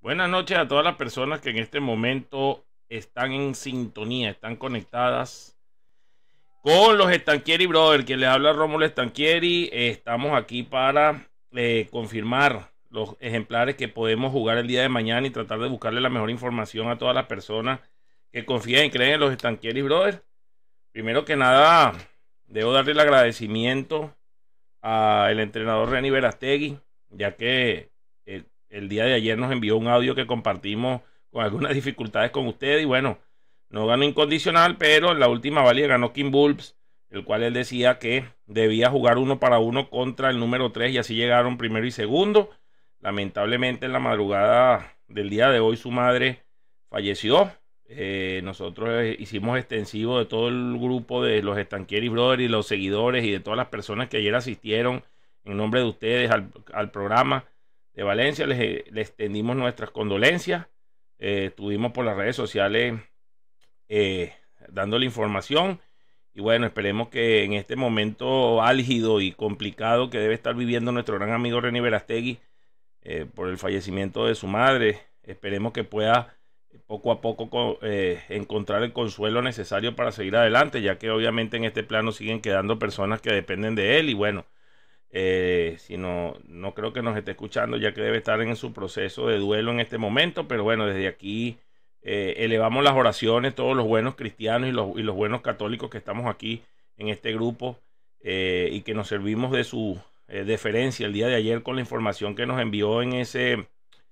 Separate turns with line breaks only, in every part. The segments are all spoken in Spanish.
Buenas noches a todas las personas que en este momento están en sintonía, están conectadas con los Stanchieri Brothers. Quien les habla, Rómulo Stanchieri. Estamos aquí para confirmar los ejemplares que podemos jugar el día de mañana y tratar de buscarle la mejor información a todas las personas que confían y creen en los Stanchieri Brothers. Primero que nada, debo darle el agradecimiento al entrenador Reni Verastegui, ya que el día de ayer nos envió un audio que compartimos con algunas dificultades con ustedes y bueno, no ganó incondicional, pero en la última válida ganó King Bulbs, el cual él decía que debía jugar 1-1 contra el número 3 y así llegaron primero y segundo. Lamentablemente en la madrugada del día de hoy su madre falleció. Nosotros hicimos extensivo de todo el grupo de los Stanchieri Brothers y los seguidores y de todas las personas que ayer asistieron en nombre de ustedes al programa de Valencia. Les extendimos nuestras condolencias. Estuvimos por las redes sociales dándole información y bueno, esperemos que en este momento álgido y complicado que debe estar viviendo nuestro gran amigo Reni Verastegui por el fallecimiento de su madre, esperemos que pueda poco a poco encontrar el consuelo necesario para seguir adelante, ya que obviamente en este plano siguen quedando personas que dependen de él y bueno, si no creo que nos esté escuchando, ya que debe estar en su proceso de duelo en este momento, pero bueno, desde aquí elevamos las oraciones, todos los buenos cristianos y los buenos católicos que estamos aquí en este grupo y que nos servimos de su deferencia el día de ayer con la información que nos envió en ese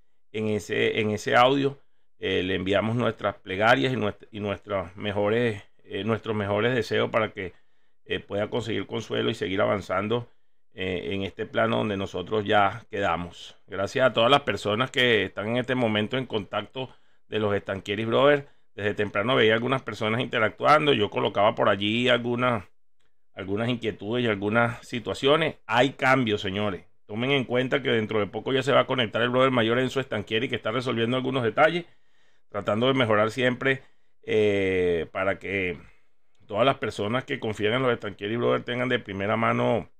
audio. Le enviamos nuestras plegarias y nuestros mejores deseos para que pueda conseguir consuelo y seguir avanzando en este plano donde nosotros ya quedamos. Gracias a todas las personas que están en este momento en contacto de los Stanchieri Brothers. Desde temprano veía algunas personas interactuando. Yo colocaba por allí algunas inquietudes y algunas situaciones. Hay cambios, señores. Tomen en cuenta que dentro de poco ya se va a conectar el brother mayor Enzo Stanchieri, que está resolviendo algunos detalles, tratando de mejorar siempre para que todas las personas que confían en los Stanchieri Brothers tengan de primera mano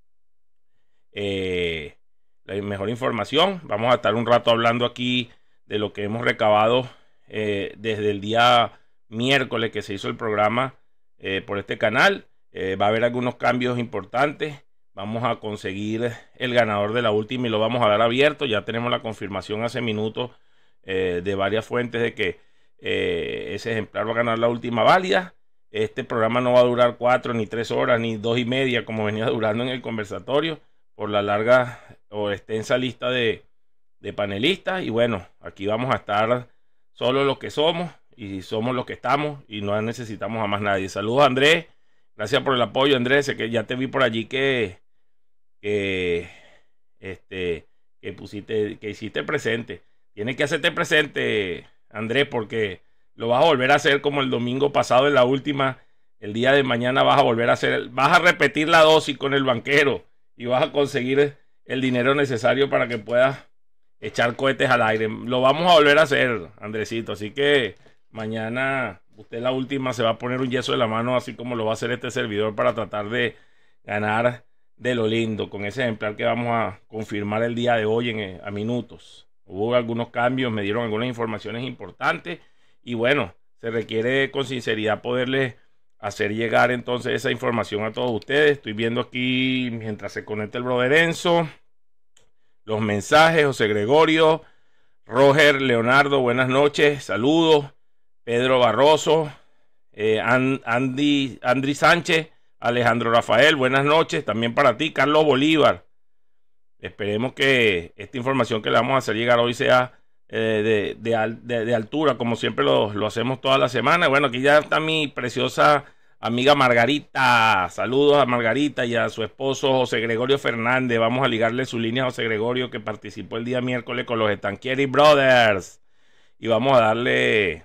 la mejor información. Vamos a estar un rato hablando aquí de lo que hemos recabado desde el día miércoles que se hizo el programa por este canal. Va a haber algunos cambios importantes. Vamos a conseguir el ganador de la última y lo vamos a dar abierto. Ya tenemos la confirmación hace minutos de varias fuentes de que ese ejemplar va a ganar la última válida. Este programa no va a durar 4 ni 3 horas ni 2:30 como venía durando en el conversatorio por la larga o extensa lista de panelistas. Y bueno, aquí vamos a estar solo los que somos y somos los que estamos y no necesitamos a más nadie. Saludos, Andrés. Gracias por el apoyo, Andrés. Sé que ya te vi por allí que hiciste presente. Tienes que hacerte presente, Andrés, porque lo vas a volver a hacer como el domingo pasado en la última. El día de mañana vas a volver a hacer, vas a repetir la dosis con el banquero y vas a conseguir el dinero necesario para que puedas echar cohetes al aire. Lo vamos a volver a hacer, Andresito. Así que mañana usted la última se va a poner un yeso de la mano, así como lo va a hacer este servidor, para tratar de ganar de lo lindo con ese ejemplar que vamos a confirmar el día de hoy a minutos. Hubo algunos cambios, me dieron algunas informaciones importantes y bueno, se requiere con sinceridad poderles hacer llegar entonces esa información a todos ustedes. Estoy viendo aquí mientras se conecta el brother Enzo los mensajes. José Gregorio, Roger Leonardo, buenas noches, saludos. Pedro Barroso, Andri Sánchez, Alejandro Rafael, buenas noches también para ti. Carlos Bolívar, esperemos que esta información que le vamos a hacer llegar hoy sea de altura, como siempre lo hacemos toda la semana. Bueno, aquí ya está mi preciosa amiga Margarita. Saludos a Margarita y a su esposo José Gregorio Fernández. Vamos a ligarle su línea a José Gregorio, que participó el día miércoles con los Stanchieri Brothers, y vamos a darle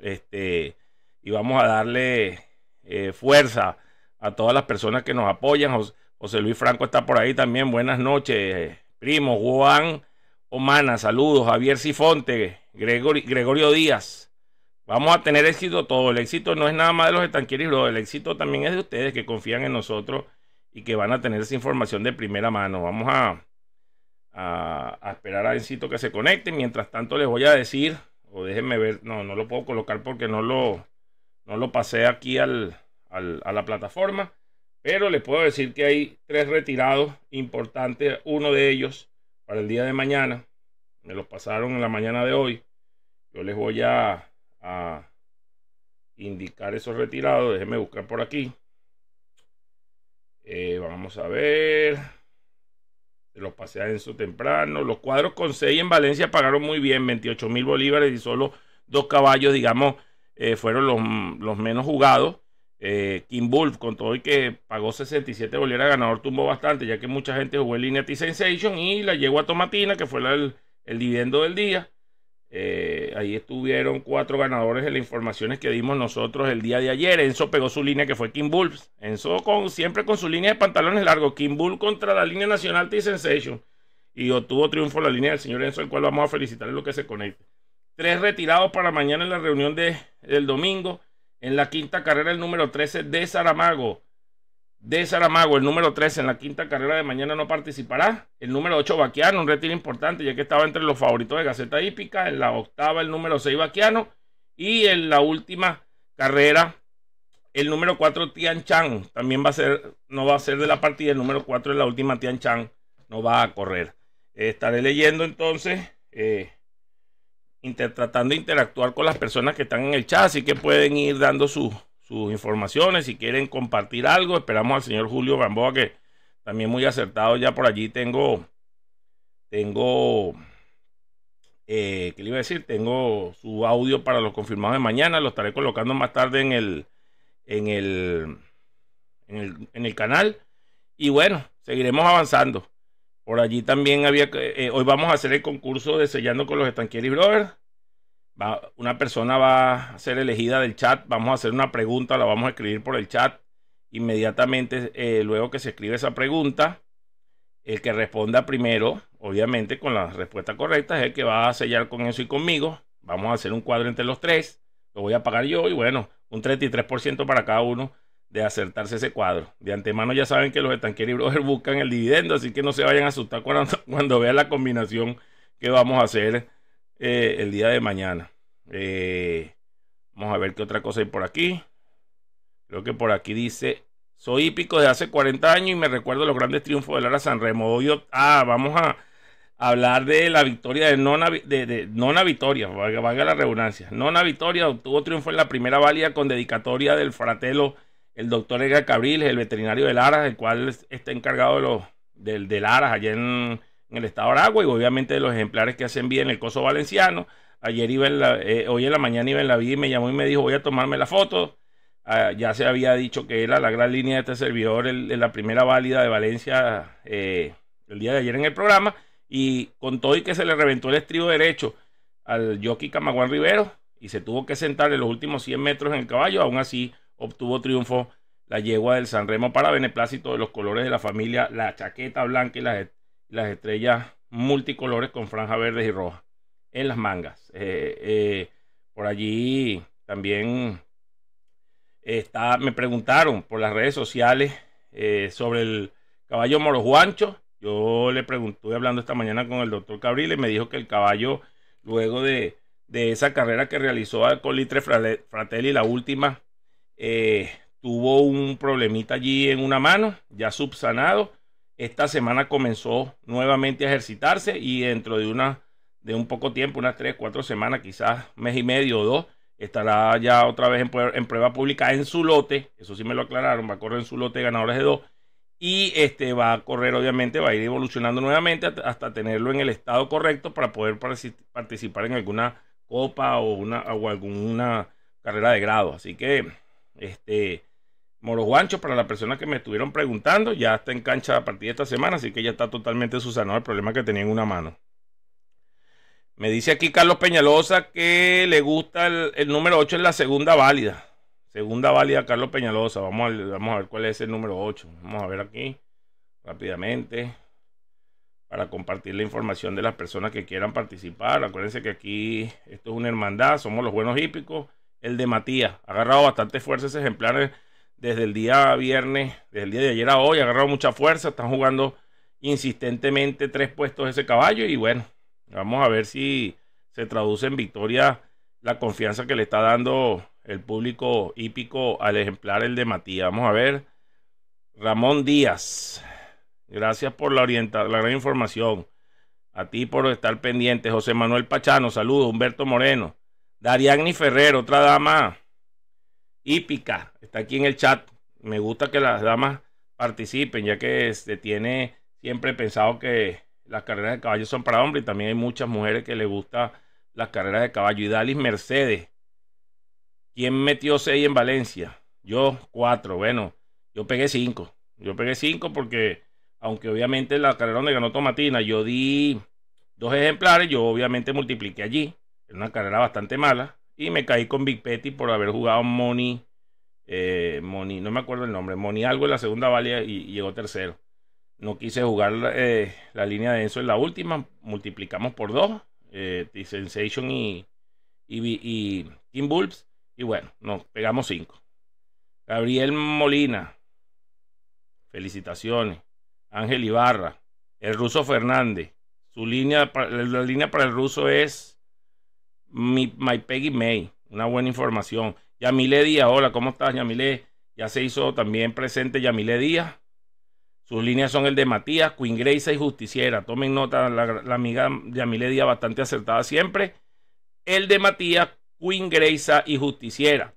fuerza a todas las personas que nos apoyan. José Luis Franco está por ahí también. Buenas noches, primo. Juan Omana, saludos. Javier Sifonte, Gregorio Díaz. Vamos a tener éxito todo. El éxito no es nada más de los Stanchieri Brothers, el éxito también es de ustedes que confían en nosotros y que van a tener esa información de primera mano. Vamos a esperar a Encito que se conecte. Mientras tanto les voy a decir, o déjenme ver, no lo puedo colocar porque no lo pasé aquí a la plataforma, pero les puedo decir que hay 3 retirados importantes. Uno de ellos para el día de mañana, me lo pasaron en la mañana de hoy. Yo les voy a indicar esos retirados. Déjenme buscar por aquí. Vamos a ver. Se los pasé a Enzo temprano. Los cuadros con 6 en Valencia pagaron muy bien, 28.000 bolívares, y solo 2 caballos, digamos, fueron los menos jugados. King Wolf, con todo y que pagó 67 bolívares, ganador, tumbó bastante, ya que mucha gente jugó en línea T-Sensation, y la yegua Tomatina, que fue el dividendo del día. Ahí estuvieron 4 ganadores de las informaciones que dimos nosotros el día de ayer. Enzo pegó su línea, que fue King Bulls. Enzo siempre con su línea de pantalones largos. King Bull contra la línea nacional T-Sensation, y obtuvo triunfo la línea del señor Enzo, el cual vamos a felicitar en lo que se conecte. 3 retirados para mañana en la reunión del domingo. En la quinta carrera, el número 13 de Saramago. El número 13 en la quinta carrera de mañana no participará. El número 8, Baquiano, un retiro importante, ya que estaba entre los favoritos de Gaceta Hípica. En la octava, el número 6, Baquiano. Y en la última carrera, el número 4, Tian Chan, también no va a ser de la partida. El número 4 en la última, Tian Chan, no va a correr. Estaré leyendo entonces, tratando de interactuar con las personas que están en el chat, así que pueden ir dando sus informaciones si quieren compartir algo. Esperamos al señor Julio Gamboa, que también muy acertado. Ya por allí tengo ¿qué le iba a decir? Tengo su audio para los confirmados de mañana. Lo estaré colocando más tarde en el canal. Y bueno, seguiremos avanzando. Por allí también hoy vamos a hacer el concurso de Sellando con los Stanchieri Brothers. Una persona va a ser elegida del chat. Vamos a hacer una pregunta, la vamos a escribir por el chat. Inmediatamente, luego que se escribe esa pregunta, el que responda primero, obviamente con la respuesta correcta, es el que va a sellar con eso y conmigo. Vamos a hacer un cuadro entre los 3. Lo voy a pagar yo, y bueno, un 33% para cada uno de acertarse ese cuadro. De antemano ya saben que los Stanchieri Brothers buscan el dividendo, así que no se vayan a asustar cuando vean la combinación que vamos a hacer el día de mañana. Vamos a ver qué otra cosa hay por aquí. Creo que por aquí dice: soy hípico de hace 40 años y me recuerdo los grandes triunfos de Lara Sanremo. Vamos a hablar de la victoria de Nona Vittoria, valga la redundancia. Nona Vittoria obtuvo triunfo en la primera válida con dedicatoria del fratello, el doctor Edgar Cabriles, el veterinario de Laras, el cual está encargado de Laras allá en el estado de Aragua, y obviamente de los ejemplares que hacen bien en el coso valenciano. Ayer hoy en la mañana iba en la vía y me llamó y me dijo: voy a tomarme la foto. Ya se había dicho que era la gran línea de este servidor en la primera válida de Valencia el día de ayer en el programa, y con todo y que se le reventó el estribo derecho al jockey Camaguán Rivero y se tuvo que sentar en los últimos 100 metros en el caballo, aún así obtuvo triunfo la yegua del Sanremo, para beneplácito de los colores de la familia, la chaqueta blanca y las estrellas multicolores con franjas verdes y rojas en las mangas. Por allí también me preguntaron por las redes sociales sobre el caballo Moro Juancho. Yo le estuve hablando esta mañana con el doctor Cabril, y me dijo que el caballo, luego de esa carrera que realizó con Litre Fratelli, la última, tuvo un problemita allí en una mano, ya subsanado. Esta semana comenzó nuevamente a ejercitarse, y dentro de un poco tiempo, unas 3-4 semanas, quizás mes y medio o 2, estará ya otra vez en prueba pública en su lote. Eso sí me lo aclararon, va a correr en su lote de ganadores de 2, y va a correr, obviamente, va a ir evolucionando nuevamente hasta tenerlo en el estado correcto para poder participar en alguna copa o alguna carrera de grado. Así que Moro Juancho, para las personas que me estuvieron preguntando, ya está en cancha a partir de esta semana, así que ya está totalmente subsanado el problema que tenía en una mano. Me dice aquí Carlos Peñalosa que le gusta el número 8 en la segunda válida. Segunda válida, Carlos Peñalosa. Vamos a ver cuál es el número 8. Vamos a ver aquí rápidamente para compartir la información de las personas que quieran participar. Acuérdense que aquí esto es una hermandad, somos los buenos hípicos. El de Matías ha agarrado bastante fuerza ese ejemplar desde el día viernes, desde el día de ayer a hoy. Ha agarrado mucha fuerza. Están jugando insistentemente 3 puestos ese caballo y bueno, vamos a ver si se traduce en victoria la confianza que le está dando el público hípico al ejemplar, el de Matías. Vamos a ver. Ramón Díaz, gracias por la gran información. A ti por estar pendiente. José Manuel Pachano, saludos. Humberto Moreno. Dariagni Ferrer, otra dama hípica, está aquí en el chat. Me gusta que las damas participen, ya que se tiene siempre pensado que las carreras de caballo son para hombres y también hay muchas mujeres que les gustan las carreras de caballo. Y Dalis Mercedes, ¿quién metió 6 en Valencia? Yo 4. Bueno, yo pegué 5. Yo pegué 5 porque, aunque obviamente la carrera donde ganó Tomatina, yo di 2 ejemplares, yo obviamente multipliqué allí. Era una carrera bastante mala. Y me caí con Big Petty por haber jugado Money, no me acuerdo el nombre, Money algo en la segunda válida y llegó tercero. No quise jugar la línea de Enzo en la última, multiplicamos por 2, The Sensation y King Bulbs, y bueno, nos pegamos 5. Gabriel Molina, felicitaciones. Ángel Ibarra, el ruso Fernández, la línea para el ruso es My Peggy May, una buena información. Yamile Díaz, hola, ¿cómo estás, Yamile? Ya se hizo también presente Yamile Díaz. Sus líneas son el de Matías, Queen Grace y Justiciera. Tomen nota, la amiga Yamile Díaz bastante acertada siempre. El de Matías, Queen Grace y Justiciera.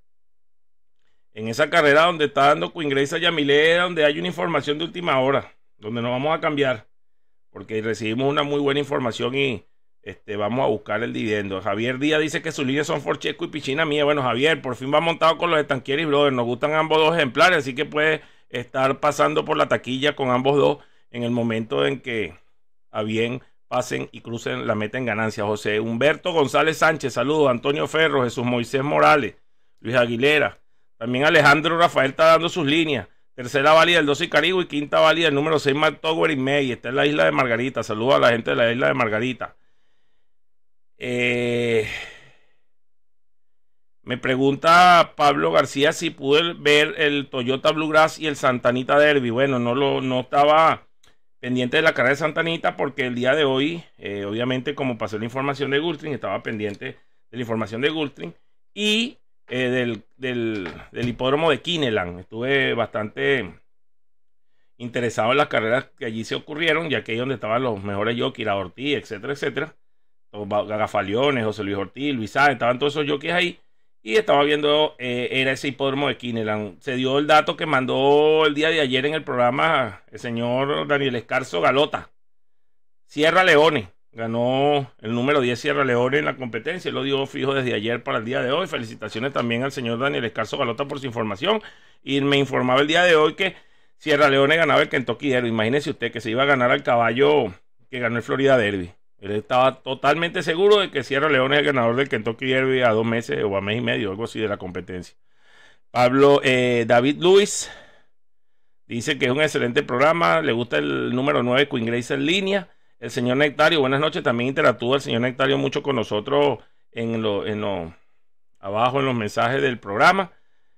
En esa carrera donde está dando Queen Grace a Yamile, donde hay una información de última hora, donde nos vamos a cambiar, porque recibimos una muy buena información y vamos a buscar el dividendo. Javier Díaz dice que sus líneas son Forchesco y Pichina Mía. Bueno, Javier, por fin va montado con los Stanquieri Brothers. Nos gustan ambos 2 ejemplares, así que puede estar pasando por la taquilla con ambos 2 en el momento en que a bien pasen y crucen la meta en ganancia. José Humberto González Sánchez, saludos. Antonio Ferro, Jesús Moisés Morales, Luis Aguilera. También Alejandro Rafael está dando sus líneas. Tercera válida el 12 Caribe y quinta válida el número 6 McTower y May. Está en la isla de Margarita. Saludos a la gente de la isla de Margarita. Me pregunta Pablo García si pude ver el Toyota Bluegrass y el Santanita Derby. Bueno, no estaba pendiente de la carrera de Santanita porque el día de hoy, obviamente como pasé la información de Gulfstream, estaba pendiente de la información de Gulfstream y del hipódromo de Kineland. Estuve bastante interesado en las carreras que allí se ocurrieron, ya que ahí donde estaban los mejores jockeys, la Ortiz, etcétera, etcétera. Gagafaliones, José Luis Ortiz, Luis Sáenz, estaban todos esos jockeys ahí y estaba viendo, era ese hipódromo de Kineland. Se dio el dato que mandó el día de ayer en el programa el señor Daniel Escarzo Galota. Sierra Leone ganó el número 10 Sierra Leone en la competencia, él lo dio fijo desde ayer para el día de hoy. Felicitaciones también al señor Daniel Escarzo Galota por su información, y me informaba el día de hoy que Sierra Leone ganaba el Kentucky Derby. Imagínese usted que se iba a ganar al caballo que ganó el Florida Derby. Él estaba totalmente seguro de que Sierra Leone es el ganador del Kentucky Derby a 2 meses o a mes y medio, algo así de la competencia. David Luis dice que es un excelente programa, le gusta el número 9 Queen Grace en línea. El señor Nectario, buenas noches, también interactúa el señor Nectario mucho con nosotros abajo en los mensajes del programa.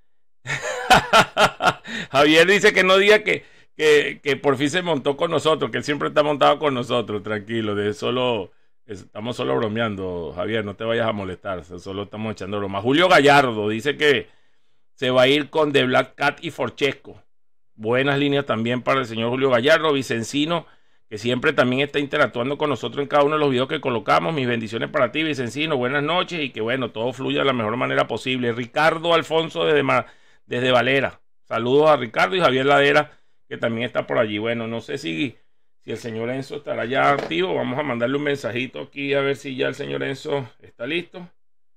Javier dice que no diga que por fin se montó con nosotros, que él siempre está montado con nosotros, tranquilo, estamos solo bromeando, Javier, no te vayas a molestar, solo estamos echando broma. Julio Gallardo dice que se va a ir con The Black Cat y Forchesco. Buenas líneas también para el señor Julio Gallardo. Vicencino, que siempre también está interactuando con nosotros en cada uno de los videos que colocamos. Mis bendiciones para ti, Vicencino, buenas noches y que bueno, todo fluya de la mejor manera posible. Ricardo Alfonso desde Valera, saludos a Ricardo y Javier Ladera, que también está por allí. Bueno, no sé si el señor Enzo estará ya activo. Vamos a mandarle un mensajito aquí a ver si ya el señor Enzo está listo.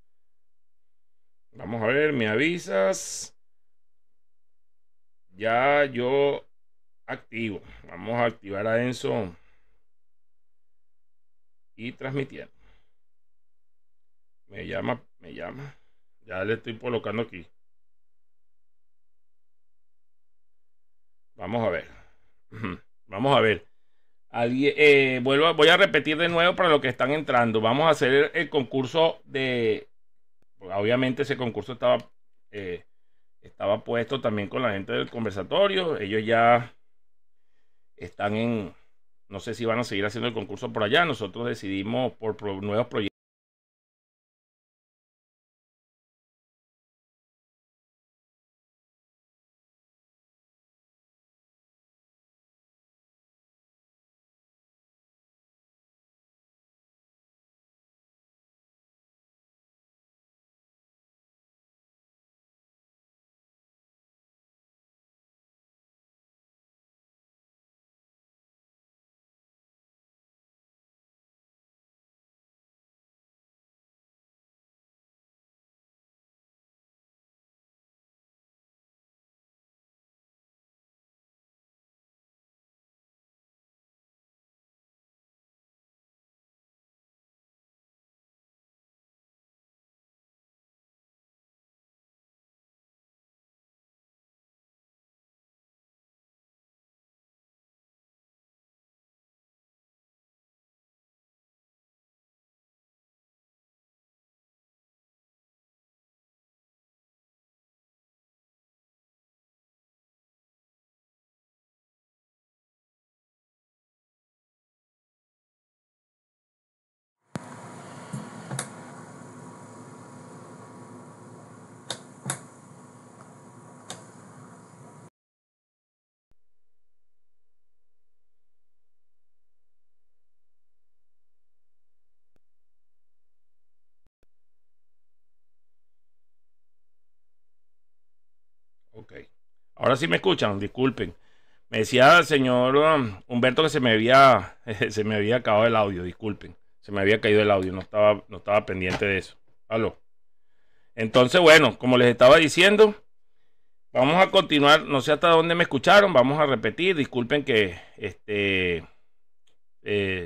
Vamos a ver, me avisas. Ya yo activo. Vamos a activar a Enzo y transmitiendo. Me llama. Ya le estoy colocando aquí. Vamos a ver. Vamos a ver. Voy a repetir de nuevo para los que están entrando. Vamos a hacer el concurso de... Obviamente ese concurso estaba puesto también con la gente del conversatorio. Ellos ya están No sé si van a seguir haciendo el concurso por allá. Nosotros decidimos por nuevos proyectos. Ok. Ahora sí me escuchan, disculpen. Me decía el señor Humberto que se me había acabado el audio, disculpen. Se me había caído el audio, no estaba pendiente de eso. Aló. Entonces, bueno, como les estaba diciendo, vamos a continuar. No sé hasta dónde me escucharon, vamos a repetir. Disculpen que eh,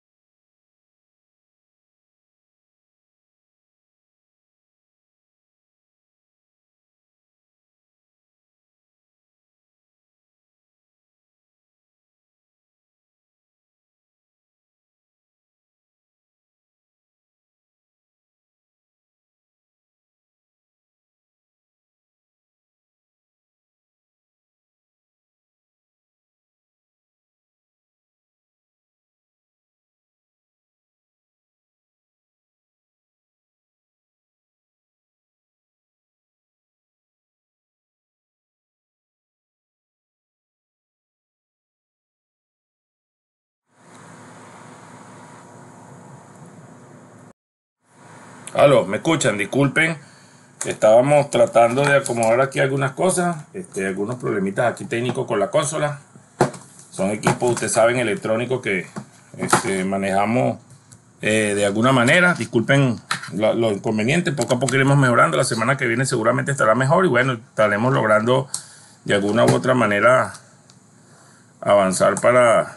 aló, ¿me escuchan? Disculpen, estábamos tratando de acomodar aquí algunas cosas, algunos problemitas aquí técnicos con la consola. Son equipos, ustedes saben, electrónicos que manejamos de alguna manera. Disculpen los inconvenientes, poco a poco iremos mejorando. La semana que viene seguramente estará mejor y bueno, estaremos logrando de alguna u otra manera avanzar para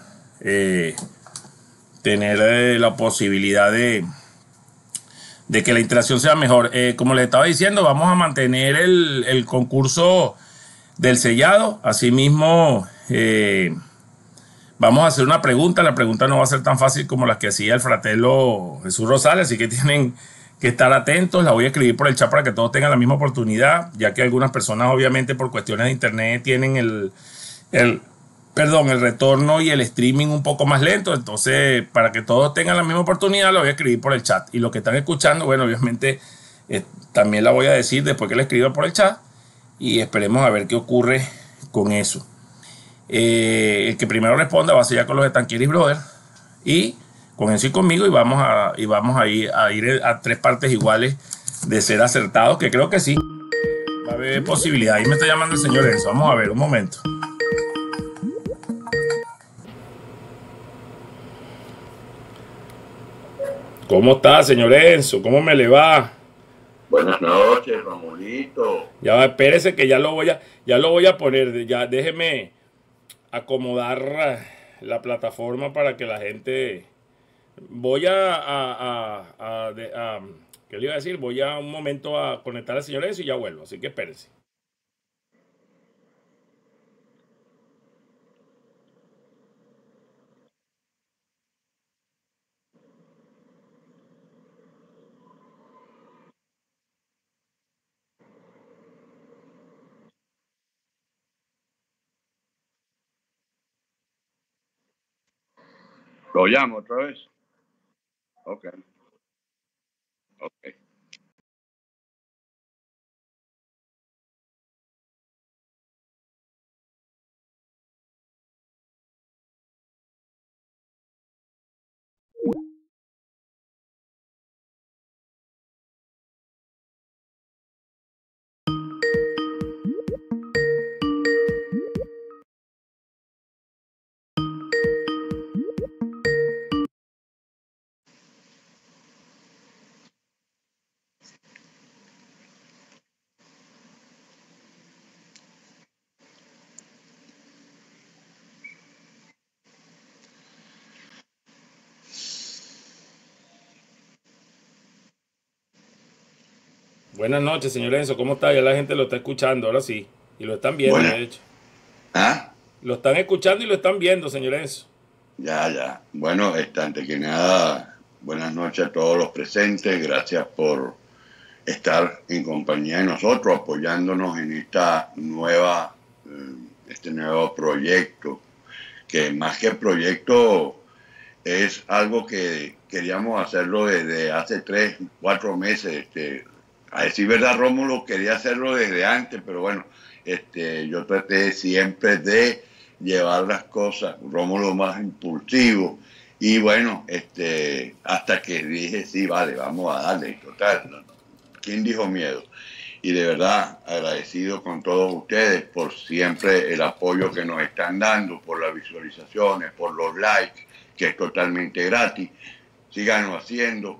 tener la posibilidad de que la interacción sea mejor. Como les estaba diciendo, vamos a mantener el concurso del sellado. Asimismo, vamos a hacer una pregunta. La pregunta no va a ser tan fácil como las que hacía el fratelo Jesús Rosales, así que tienen que estar atentos. La voy a escribir por el chat para que todos tengan la misma oportunidad, ya que algunas personas obviamente por cuestiones de internet tienen el, el retorno y el streaming un poco más lento. Entonces, para que todos tengan la misma oportunidad, lo voy a escribir por el chat. Y los que están escuchando, bueno, obviamente también la voy a decir después que la escriba por el chat y esperemos a ver qué ocurre con eso. El que primero responda va a ser ya con los de Tanqueris Brothers y con eso y conmigo y vamos a ir a tres partes iguales de ser acertados, que creo que sí va a haber posibilidad. Ahí me está llamando el señor Enzo, vamos a ver un momento. ¿Cómo está, señor Enzo? ¿Cómo me le va?
Buenas noches, Romulito.
Ya va, espérese que ya lo voy a poner, ya déjeme acomodar la plataforma para que la gente. Voy ¿qué le iba a decir? Voy a un momento a conectar al señor Enzo y ya vuelvo, así que espérense.
¿Lo llamo otra vez? Ok, ok.
Buenas noches, señor Enzo. ¿Cómo está? Ya la gente lo está escuchando, ahora sí. Y lo están viendo,
Buenas.
de hecho.
¿Ah?
Lo están escuchando y lo están viendo, señor Enzo.
Ya. Bueno, antes que nada, buenas noches a todos los presentes. Gracias por estar en compañía de nosotros, apoyándonos en este nuevo proyecto, que más que proyecto es algo que queríamos hacerlo desde hace 3, 4 meses. A decir verdad, Rómulo quería hacerlo desde antes, pero bueno, yo traté siempre de llevar las cosas, Rómulo más impulsivo, y bueno, hasta que dije, sí, vale, vamos a darle, total, ¿no? ¿Quién dijo miedo? Y de verdad agradecido con todos ustedes por siempre el apoyo que nos están dando, por las visualizaciones, por los likes, que es totalmente gratis. Síganos haciendo,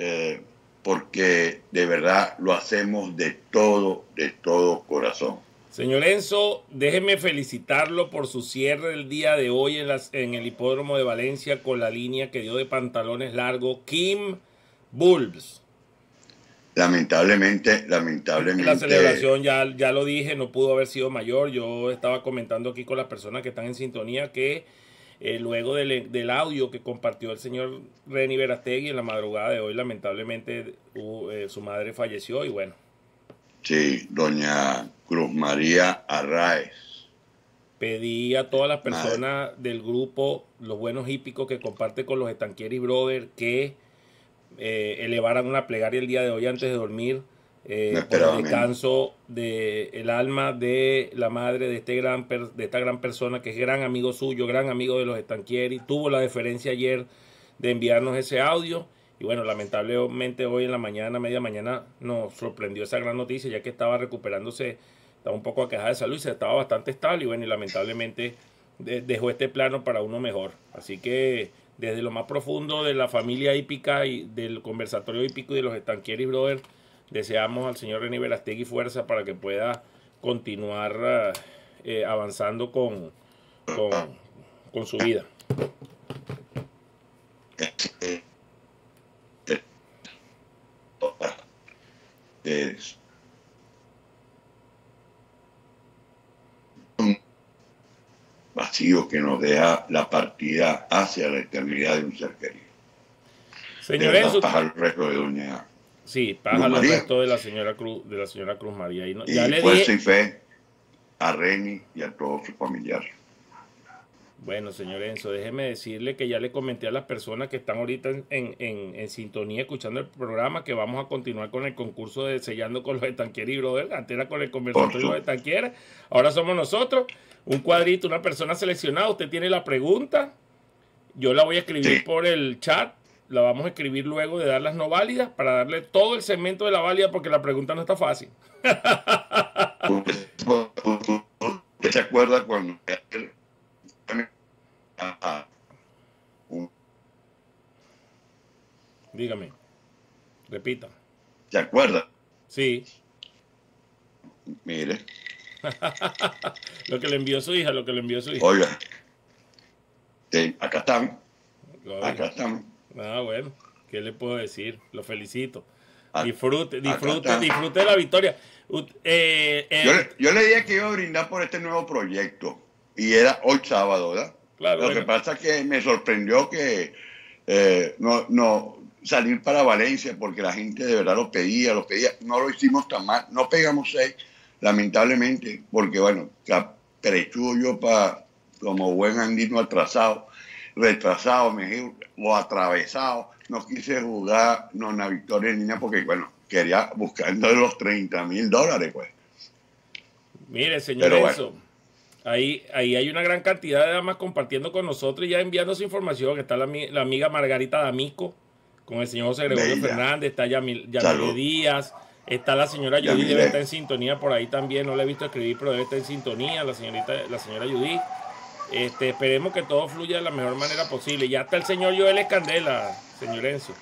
porque de verdad lo hacemos de todo corazón.
Señor Enzo, déjeme felicitarlo por su cierre del día de hoy en el hipódromo de Valencia con la línea que dio de pantalones largos Kim Bulbs.
Lamentablemente.
La celebración, ya lo dije, no pudo haber sido mayor. Yo estaba comentando aquí con las personas que están en sintonía que luego del audio que compartió el señor Reni Verastegui en la madrugada de hoy, lamentablemente su madre falleció y bueno.
Sí, doña Cruz María Arraez.
Pedí a todas las personas del grupo, los buenos hípicos que comparte con los Stanchieri Brothers, que elevaran una plegaria el día de hoy antes de dormir por el descanso del alma de la madre de esta gran persona que es gran amigo suyo, gran amigo de los Stanchieri. Tuvo la deferencia ayer de enviarnos ese audio y bueno, lamentablemente hoy en la mañana, media mañana, nos sorprendió esa gran noticia ya que estaba recuperándose, estaba un poco aquejada de salud y se estaba bastante estable y bueno, y lamentablemente dejó este plano para uno mejor. Así que desde lo más profundo de la familia hípica y del conversatorio hípico y de los Stanchieri Brothers, deseamos al señor Reni Verastegui fuerza para que pueda continuar avanzando con su vida.
Es un vacío que nos deja la partida hacia la eternidad de un ser querido.
Señor Enzo,
paja el resto de doña
paja el resto de la señora Cruz María.
Y fuerza y fe a Reni y a todos sus familiares.
Bueno, señor Enzo, déjeme decirle que ya le comenté a las personas que están ahorita en sintonía escuchando el programa que vamos a continuar con el concurso de Sellando con los Stanchieri Brothers. Antes era con el conversatorio de los Stanchieri, ahora somos nosotros. Un cuadrito, una persona seleccionada. Usted tiene la pregunta, yo la voy a escribir por el chat. La vamos a escribir luego de dar las no válidas para darle todo el segmento de la válida porque la pregunta no está fácil.
¿Usted se acuerda cuando
dígame, repita?
¿Se acuerda?
Sí.
Mire.
Lo que le envió su hija,
Oiga, acá estamos. Acá estamos.
Bueno, ¿qué le puedo decir? Lo felicito. Disfrute de la victoria.
Yo le dije que iba a brindar por este nuevo proyecto y era hoy sábado, ¿verdad?
Claro.
Lo que pasa es que me sorprendió que no salir para Valencia porque la gente de verdad lo pedía. No lo hicimos tan mal, no pegamos 6, lamentablemente, porque bueno, caprechudo yo como buen andino atrasado. retrasado o atravesado. No quise jugar Nona Victoria en línea porque, bueno, quería buscando los $30,000, pues.
Mire, señor
Pero
Enzo,
bueno,
ahí hay una gran cantidad de damas compartiendo con nosotros y ya enviando su información. Está la amiga Margarita D'Amico con el señor José Gregorio
bella.
Fernández, está Yamile
Salud.
Díaz, está la señora
Ya
Judy, debe estar
miré.
en sintonía por ahí también. No la he visto escribir, pero debe estar en sintonía, la señora Judy. Esperemos que todo fluya de la mejor manera posible. Ya está el señor Joel Escandela, señor Enzo.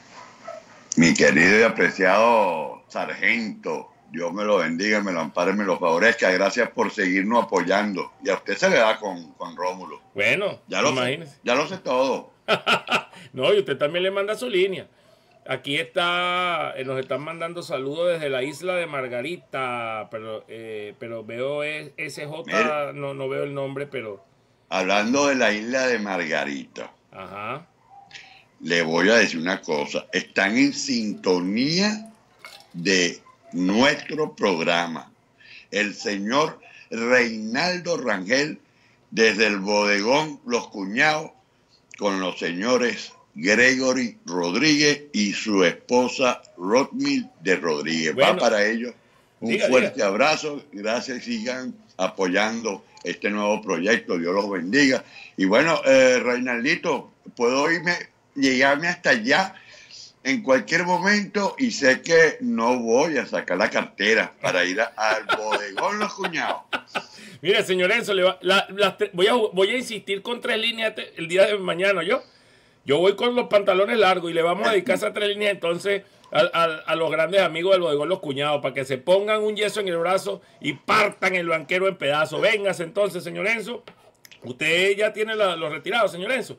Mi querido y apreciado sargento, Dios me lo bendiga, me lo ampare, me lo favorezca. Gracias por seguirnos apoyando. Y a usted se le da con Rómulo.
Bueno,
Ya lo sé,
imagínese.
ya lo sé todo.
No, y usted también le manda su línea. Aquí está, nos están mandando saludos desde la isla de Margarita, pero veo
Mire,
SJ, no veo el nombre, pero,
hablando de la isla de Margarita,
ajá.
le voy a decir una cosa. Están en sintonía de nuestro programa. El señor Reinaldo Rangel, desde el bodegón Los Cuñados, con los señores Gregory Rodríguez y su esposa Rodmil de Rodríguez.
Bueno,
va para ellos un
diga.
fuerte abrazo. Gracias, sigan apoyando este nuevo proyecto. Dios los bendiga. Y bueno, Reinaldito, puedo llegarme hasta allá en cualquier momento y sé que no voy a sacar la cartera para ir al bodegón Los Cuñados.
Mire, señor Enzo, voy a insistir con 3 líneas el día de mañana, Yo voy con los pantalones largos y le vamos a dedicar esas 3 líneas entonces a los grandes amigos del bodegón Los Cuñados para que se pongan un yeso en el brazo y partan el banquero en pedazos. Véngase entonces, señor Enzo. Usted ya tiene los retirados, señor Enzo.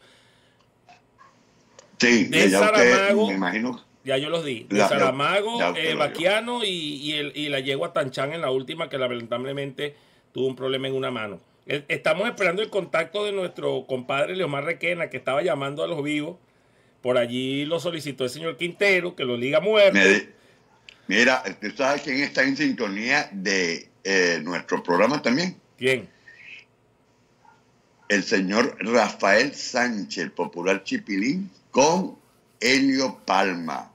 Sí,
De
ya
Saramago,
usted, me imagino.
ya yo los di. De Saramago, Baquiano y la yegua Tanchán en la última, que lamentablemente tuvo un problema en una mano. Estamos esperando el contacto de nuestro compadre Leomar Requena, que estaba llamando a los vivos. Por allí lo solicitó el señor Quintero, que lo liga muerto.
Mira, ¿tú sabes quién está en sintonía de nuestro programa también?
¿Quién?
El señor Rafael Sánchez, el popular Chipilín, con Helio Palma.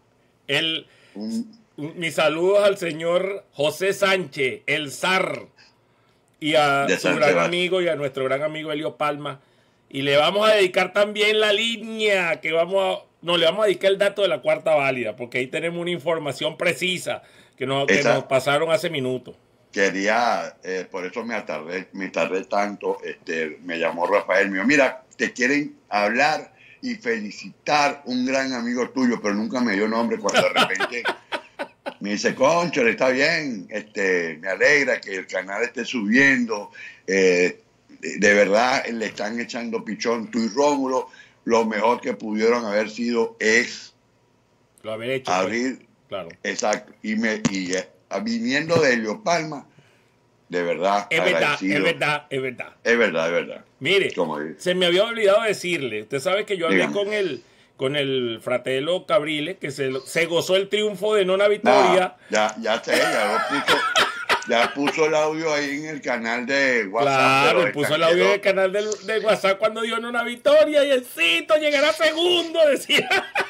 Mis saludos al señor José Sánchez, el zar, y a su gran amigo y a nuestro gran amigo Helio Palma. Y le vamos a dedicar también la línea que le vamos a dedicar el dato de la cuarta válida, porque ahí tenemos una información precisa que nos pasaron hace minutos.
Quería, por eso me tardé tanto, me llamó Rafael, me dijo, mira, te quieren hablar y felicitar un gran amigo tuyo, pero nunca me dio nombre. Cuando de repente me dice, Concho, está bien, me alegra que el canal esté subiendo, de verdad le están echando pichón tú y Rómulo, lo mejor que pudieron haber sido es
lo haber hecho,
abrir,
pues. Claro.
Exacto, y viniendo de Helio Palma, de verdad,
es verdad.
Es verdad.
Mire, se me había olvidado decirle, usted sabe que yo hablé con el fratelo Cabriles, que se gozó el triunfo de Nona Victoria.
Ya sé, ya puso el audio ahí en el canal de
WhatsApp. Claro, puso el audio en el canal de WhatsApp cuando dio Nona Victoria y el Cito llegará segundo, decía.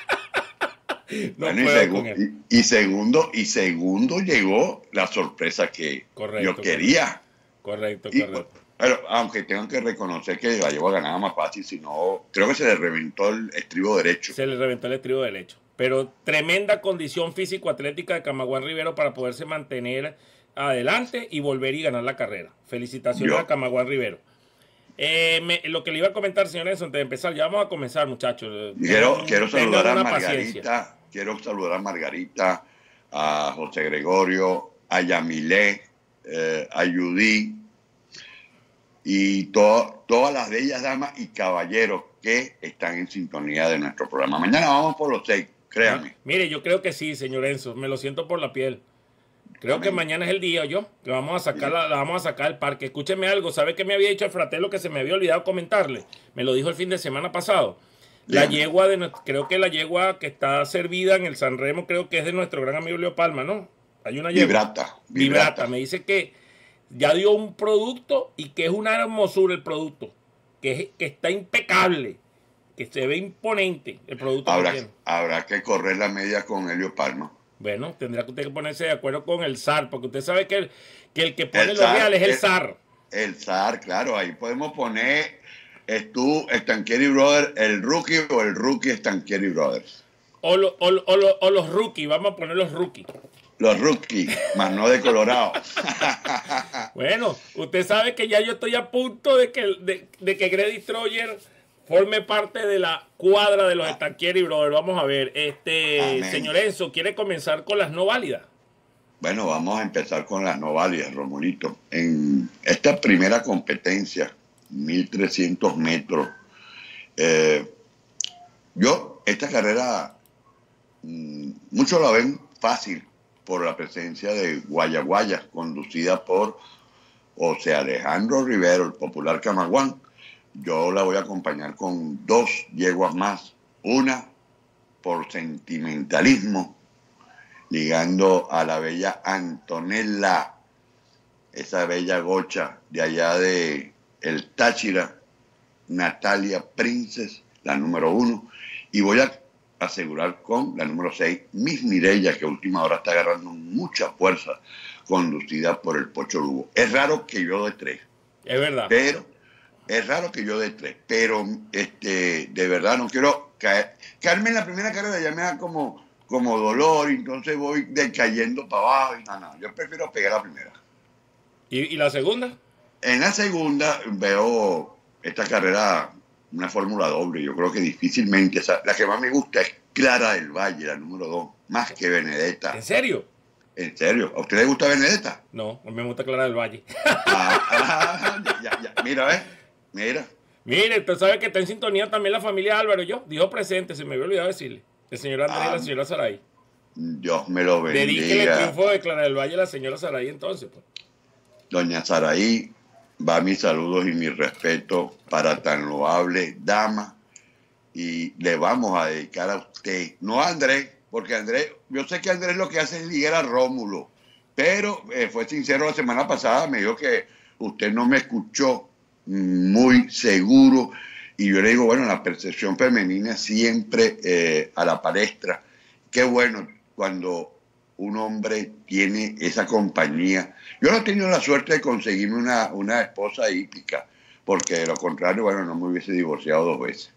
Y segundo llegó la sorpresa que yo quería.
Correcto.
Pero aunque tengo que reconocer que la yegua ganaba más fácil, sino creo que se le reventó el estribo derecho.
Se le reventó el estribo derecho. Pero tremenda condición físico-atlética de Camaguán Rivero para poderse mantener adelante y volver y ganar la carrera. Felicitaciones a Camaguán Rivero. Lo que le iba a comentar, señor Enzo, antes de empezar, ya vamos a comenzar, muchachos.
Quiero saludar a Margarita. Quiero saludar a Margarita, a José Gregorio, a Yamilé, a Judy y todas las bellas damas y caballeros que están en sintonía de nuestro programa. Mañana vamos por los 6, créanme.
Mire, yo creo que sí, señor Enzo, me lo siento por la piel. Creo que mañana es el día, que vamos a sacar la vamos a sacar al parque. Escúcheme algo, ¿sabe qué me había dicho el fratelo que se me había olvidado comentarle? Me lo dijo el fin de semana pasado. La yegua creo que la yegua que está servida en el San Remo, creo que es de nuestro gran amigo Leo Palma, ¿no? Hay una yegua. Vibrata. Me dice que ya dio un producto y que es una hermosura el producto, que está impecable. que se ve imponente el producto que tiene.
Habrá que correr la media con Helio Palma.
Bueno, tendrá que usted que ponerse de acuerdo con el SAR, porque usted sabe que el que pone
El
los
SAR,
reales es el SAR.
El SAR, claro, ahí podemos poner tú, Stanchieri Brothers, el rookie o el rookie Stanchieri Brothers.
O los rookies, vamos a poner los rookies.
Los rookies, más no de Colorado.
Bueno, usted sabe que ya yo estoy a punto de que Grady Troyer forme parte de la cuadra de los Stanchieri Brothers. Vamos a ver, señor Enzo, ¿quiere comenzar con las no válidas?
Bueno, vamos a empezar con las no válidas, Romulito. En esta primera competencia, 1300 metros, esta carrera, muchos la ven fácil por la presencia de Guayaguaya, conducida por José Alejandro Rivero, el popular Camaguán. Yo la voy a acompañar con 2 yeguas más, una por sentimentalismo, ligando a la bella Antonella, esa bella gocha de allá de el Táchira, Natalia Princes, la número 1, y voy a asegurar con la número 6, Miss Mireya, que a última hora está agarrando mucha fuerza, conducida por el Pocho Lugo. Es raro que yo dé 3.
Es verdad.
Pero es raro que yo dé 3, pero de verdad no quiero caerme en la primera carrera, ya me da como dolor, y entonces voy decayendo para abajo, y no, yo prefiero pegar la primera.
¿Y la segunda?
En la segunda veo esta carrera, una fórmula doble. Yo creo que difícilmente, la que más me gusta es Clara del Valle, la número 2, más que Benedetta.
¿En serio?
¿En serio? ¿A usted le gusta Benedetta?
No, a mí me gusta Clara del Valle.
Ya. Mira, mira.
Mire, usted sabe que está en sintonía también la familia Álvaro. Dijo presente, se me había olvidado decirle. El señor Andrés y la señora Saray.
Dios me lo bendiga.
Dedíquele el triunfo de Clara del Valle a la señora Saray entonces, pues.
Doña Saraí, va mis saludos y mi respeto para tan loable dama, y le vamos a dedicar a usted, no a Andrés, porque Andrés, yo sé que Andrés lo que hace es ligar a Rómulo, pero fue sincero la semana pasada, me dijo que usted no me escuchó muy seguro, y yo le digo, bueno, la percepción femenina siempre a la palestra. Qué bueno cuando un hombre tiene esa compañía. Yo no he tenido la suerte de conseguirme una esposa hípica, porque de lo contrario, bueno, no me hubiese divorciado 2 veces.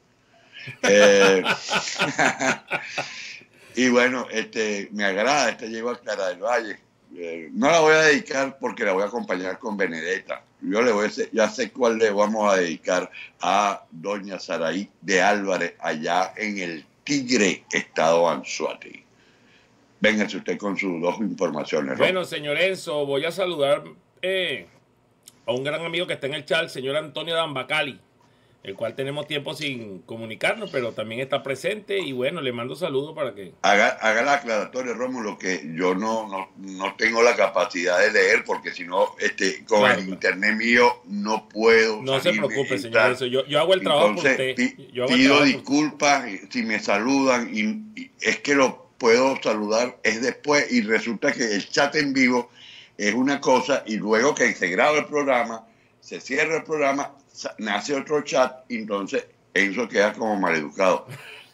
Y bueno, me agrada yegua Clara del Valle. No la voy a dedicar porque la voy a acompañar con Benedetta. Ya sé cuál le vamos a dedicar a doña Saraí de Álvarez, allá en el Tigre, estado Anzoátegui. Véngase usted con sus 2 informaciones, ¿no?
Bueno, señor Enzo, voy a saludar a un gran amigo que está en el chat, el señor Antonio Dambacali, el cual tenemos tiempo sin comunicarnos, pero también está presente, y bueno, le mando saludos para que...
Haga la aclaratoria, Rómulo, que yo no tengo la capacidad de leer, porque si no, con el internet mío no puedo.
No se preocupe, señor Enzo, yo hago el trabajo por usted.
Pido disculpas si me saludan, y es que lo puedo saludar es después, y resulta que el chat en vivo es una cosa, y luego que se graba el programa, se cierra el programa, nace otro chat, y entonces eso queda como maleducado.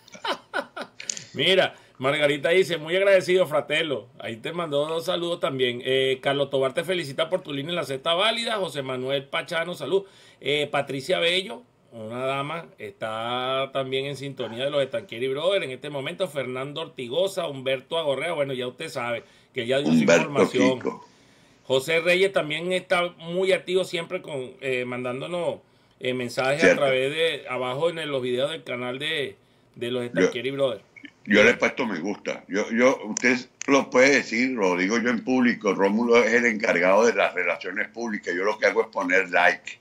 Mira, Margarita dice, muy agradecido, Fratello. Ahí te mandó 2 saludos también. Carlos Tobar te felicita por tu línea en la cesta válida. José Manuel Pachano, salud. Patricia Bello, una dama, está también en sintonía de los Stanchieri Brothers en este momento. Fernando Ortigosa, Humberto Agorrea, bueno, ya usted sabe que ya dio su información. Kiko. José Reyes también está muy activo siempre mandándonos mensajes a través de abajo en los videos del canal de los Stanchieri Brothers.
Yo le he puesto me gusta. Usted lo puede decir, lo digo yo en público. Rómulo es el encargado de las relaciones públicas. Yo lo que hago es poner like.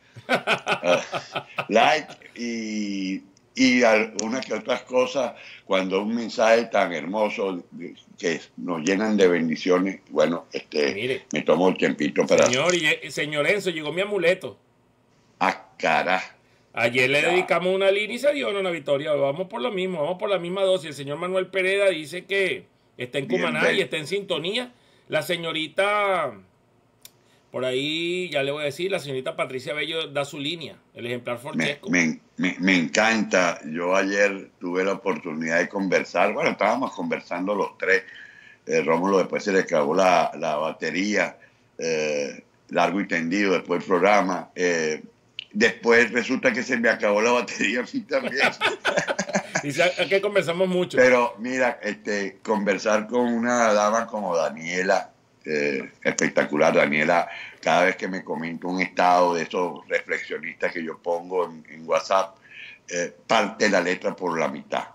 Like y algunas que otras cosas, cuando un mensaje tan hermoso que nos llenan de bendiciones, bueno, mire, me tomo el tiempito para...
Señor Enzo, llegó mi amuleto.
Ah, carajo.
Ayer le dedicamos una línea y se dio una victoria. Vamos por lo mismo, vamos por la misma dosis. El señor Manuel Pereda dice que está en Cumaná y está en sintonía. La señorita, Por ahí, ya le voy a decir, la señorita Patricia Bello da su línea, el ejemplar Forchesco.
Me encanta. Yo ayer tuve la oportunidad de conversar. Bueno, estábamos conversando los tres. Rómulo después se le acabó la batería, largo y tendido, después el programa. Después resulta que se me acabó la batería a mí también.
Y aquí conversamos mucho.
Pero mira, conversar con una dama como Daniela, espectacular. Daniela, cada vez que me comenta un estado de esos reflexionistas que yo pongo en WhatsApp, parte la letra por la mitad.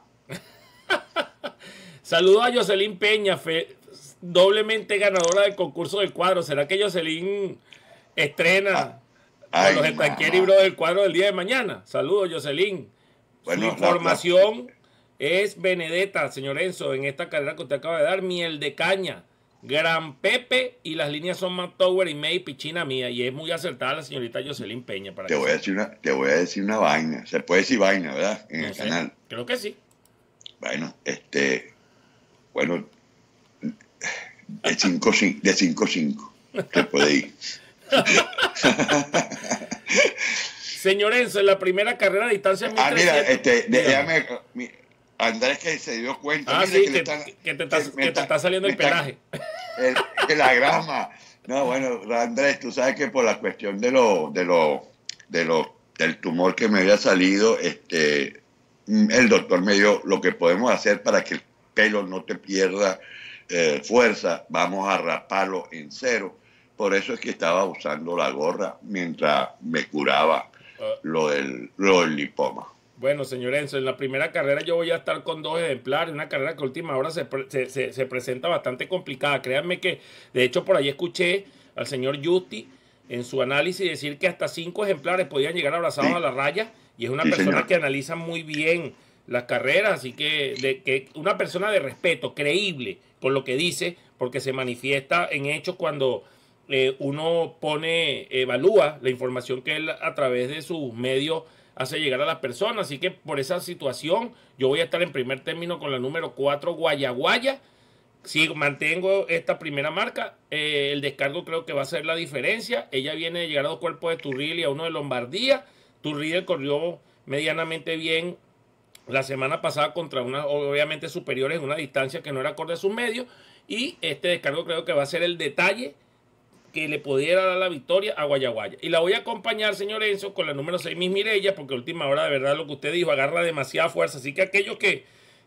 Saludos a Jocelyn Peña, doblemente ganadora del concurso del cuadro. ¿Será que Jocelyn estrena con los Estanquieri Bro del cuadro del día de mañana? Saludos, Jocelyn. Bueno, su información es Benedetta, señor Enzo, en esta carrera que usted acaba de dar, miel de caña, Gran Pepe, y las líneas son Matt Tower y May Pichina mía, y es muy acertada la señorita Jocelyn Peña. Te
voy a decir una vaina, se puede decir vaina, ¿verdad? En el canal.
Creo que sí.
Bueno, bueno, de 5-5 se puede ir.
Señor Enzo, en la primera carrera de distancia 1300.
Mira, déjame, Andrés, que se dio cuenta.
Sí, que te está saliendo el pelaje.
La grama. No, bueno, Andrés, tú sabes que por la cuestión del tumor que me había salido, el doctor me dio lo que podemos hacer para que el pelo no te pierda fuerza. Vamos a raparlo en cero. Por eso es que estaba usando la gorra mientras me curaba lo del lipoma.
Bueno, señor Enzo, en la primera carrera yo voy a estar con 2 ejemplares, una carrera que a última hora se presenta bastante complicada. Créanme que, de hecho, por ahí escuché al señor Justi en su análisis decir que hasta 5 ejemplares podían llegar abrazados a la raya, y es una persona, señor, que analiza muy bien las carreras, así que una persona de respeto, creíble con lo que dice, porque se manifiesta en hechos cuando uno evalúa la información que él a través de sus medios hace llegar a las personas. Así que por esa situación yo voy a estar en primer término con la número 4 Guayaguaya. Si mantengo esta primera marca, el descargo creo que va a ser la diferencia. Ella viene de llegar a 2 cuerpos de Turriel y a 1 de Lombardía. Turriel corrió medianamente bien la semana pasada contra unas obviamente superiores en una distancia que no era acorde a sus medios, y este descargo creo que va a ser el detalle que le pudiera dar la victoria a Guayaguaya. Y la voy a acompañar, señor Enzo, con la número 6 Miss Mireya, porque a última hora, de verdad, lo que usted dijo, agarra demasiada fuerza. Así que aquellos que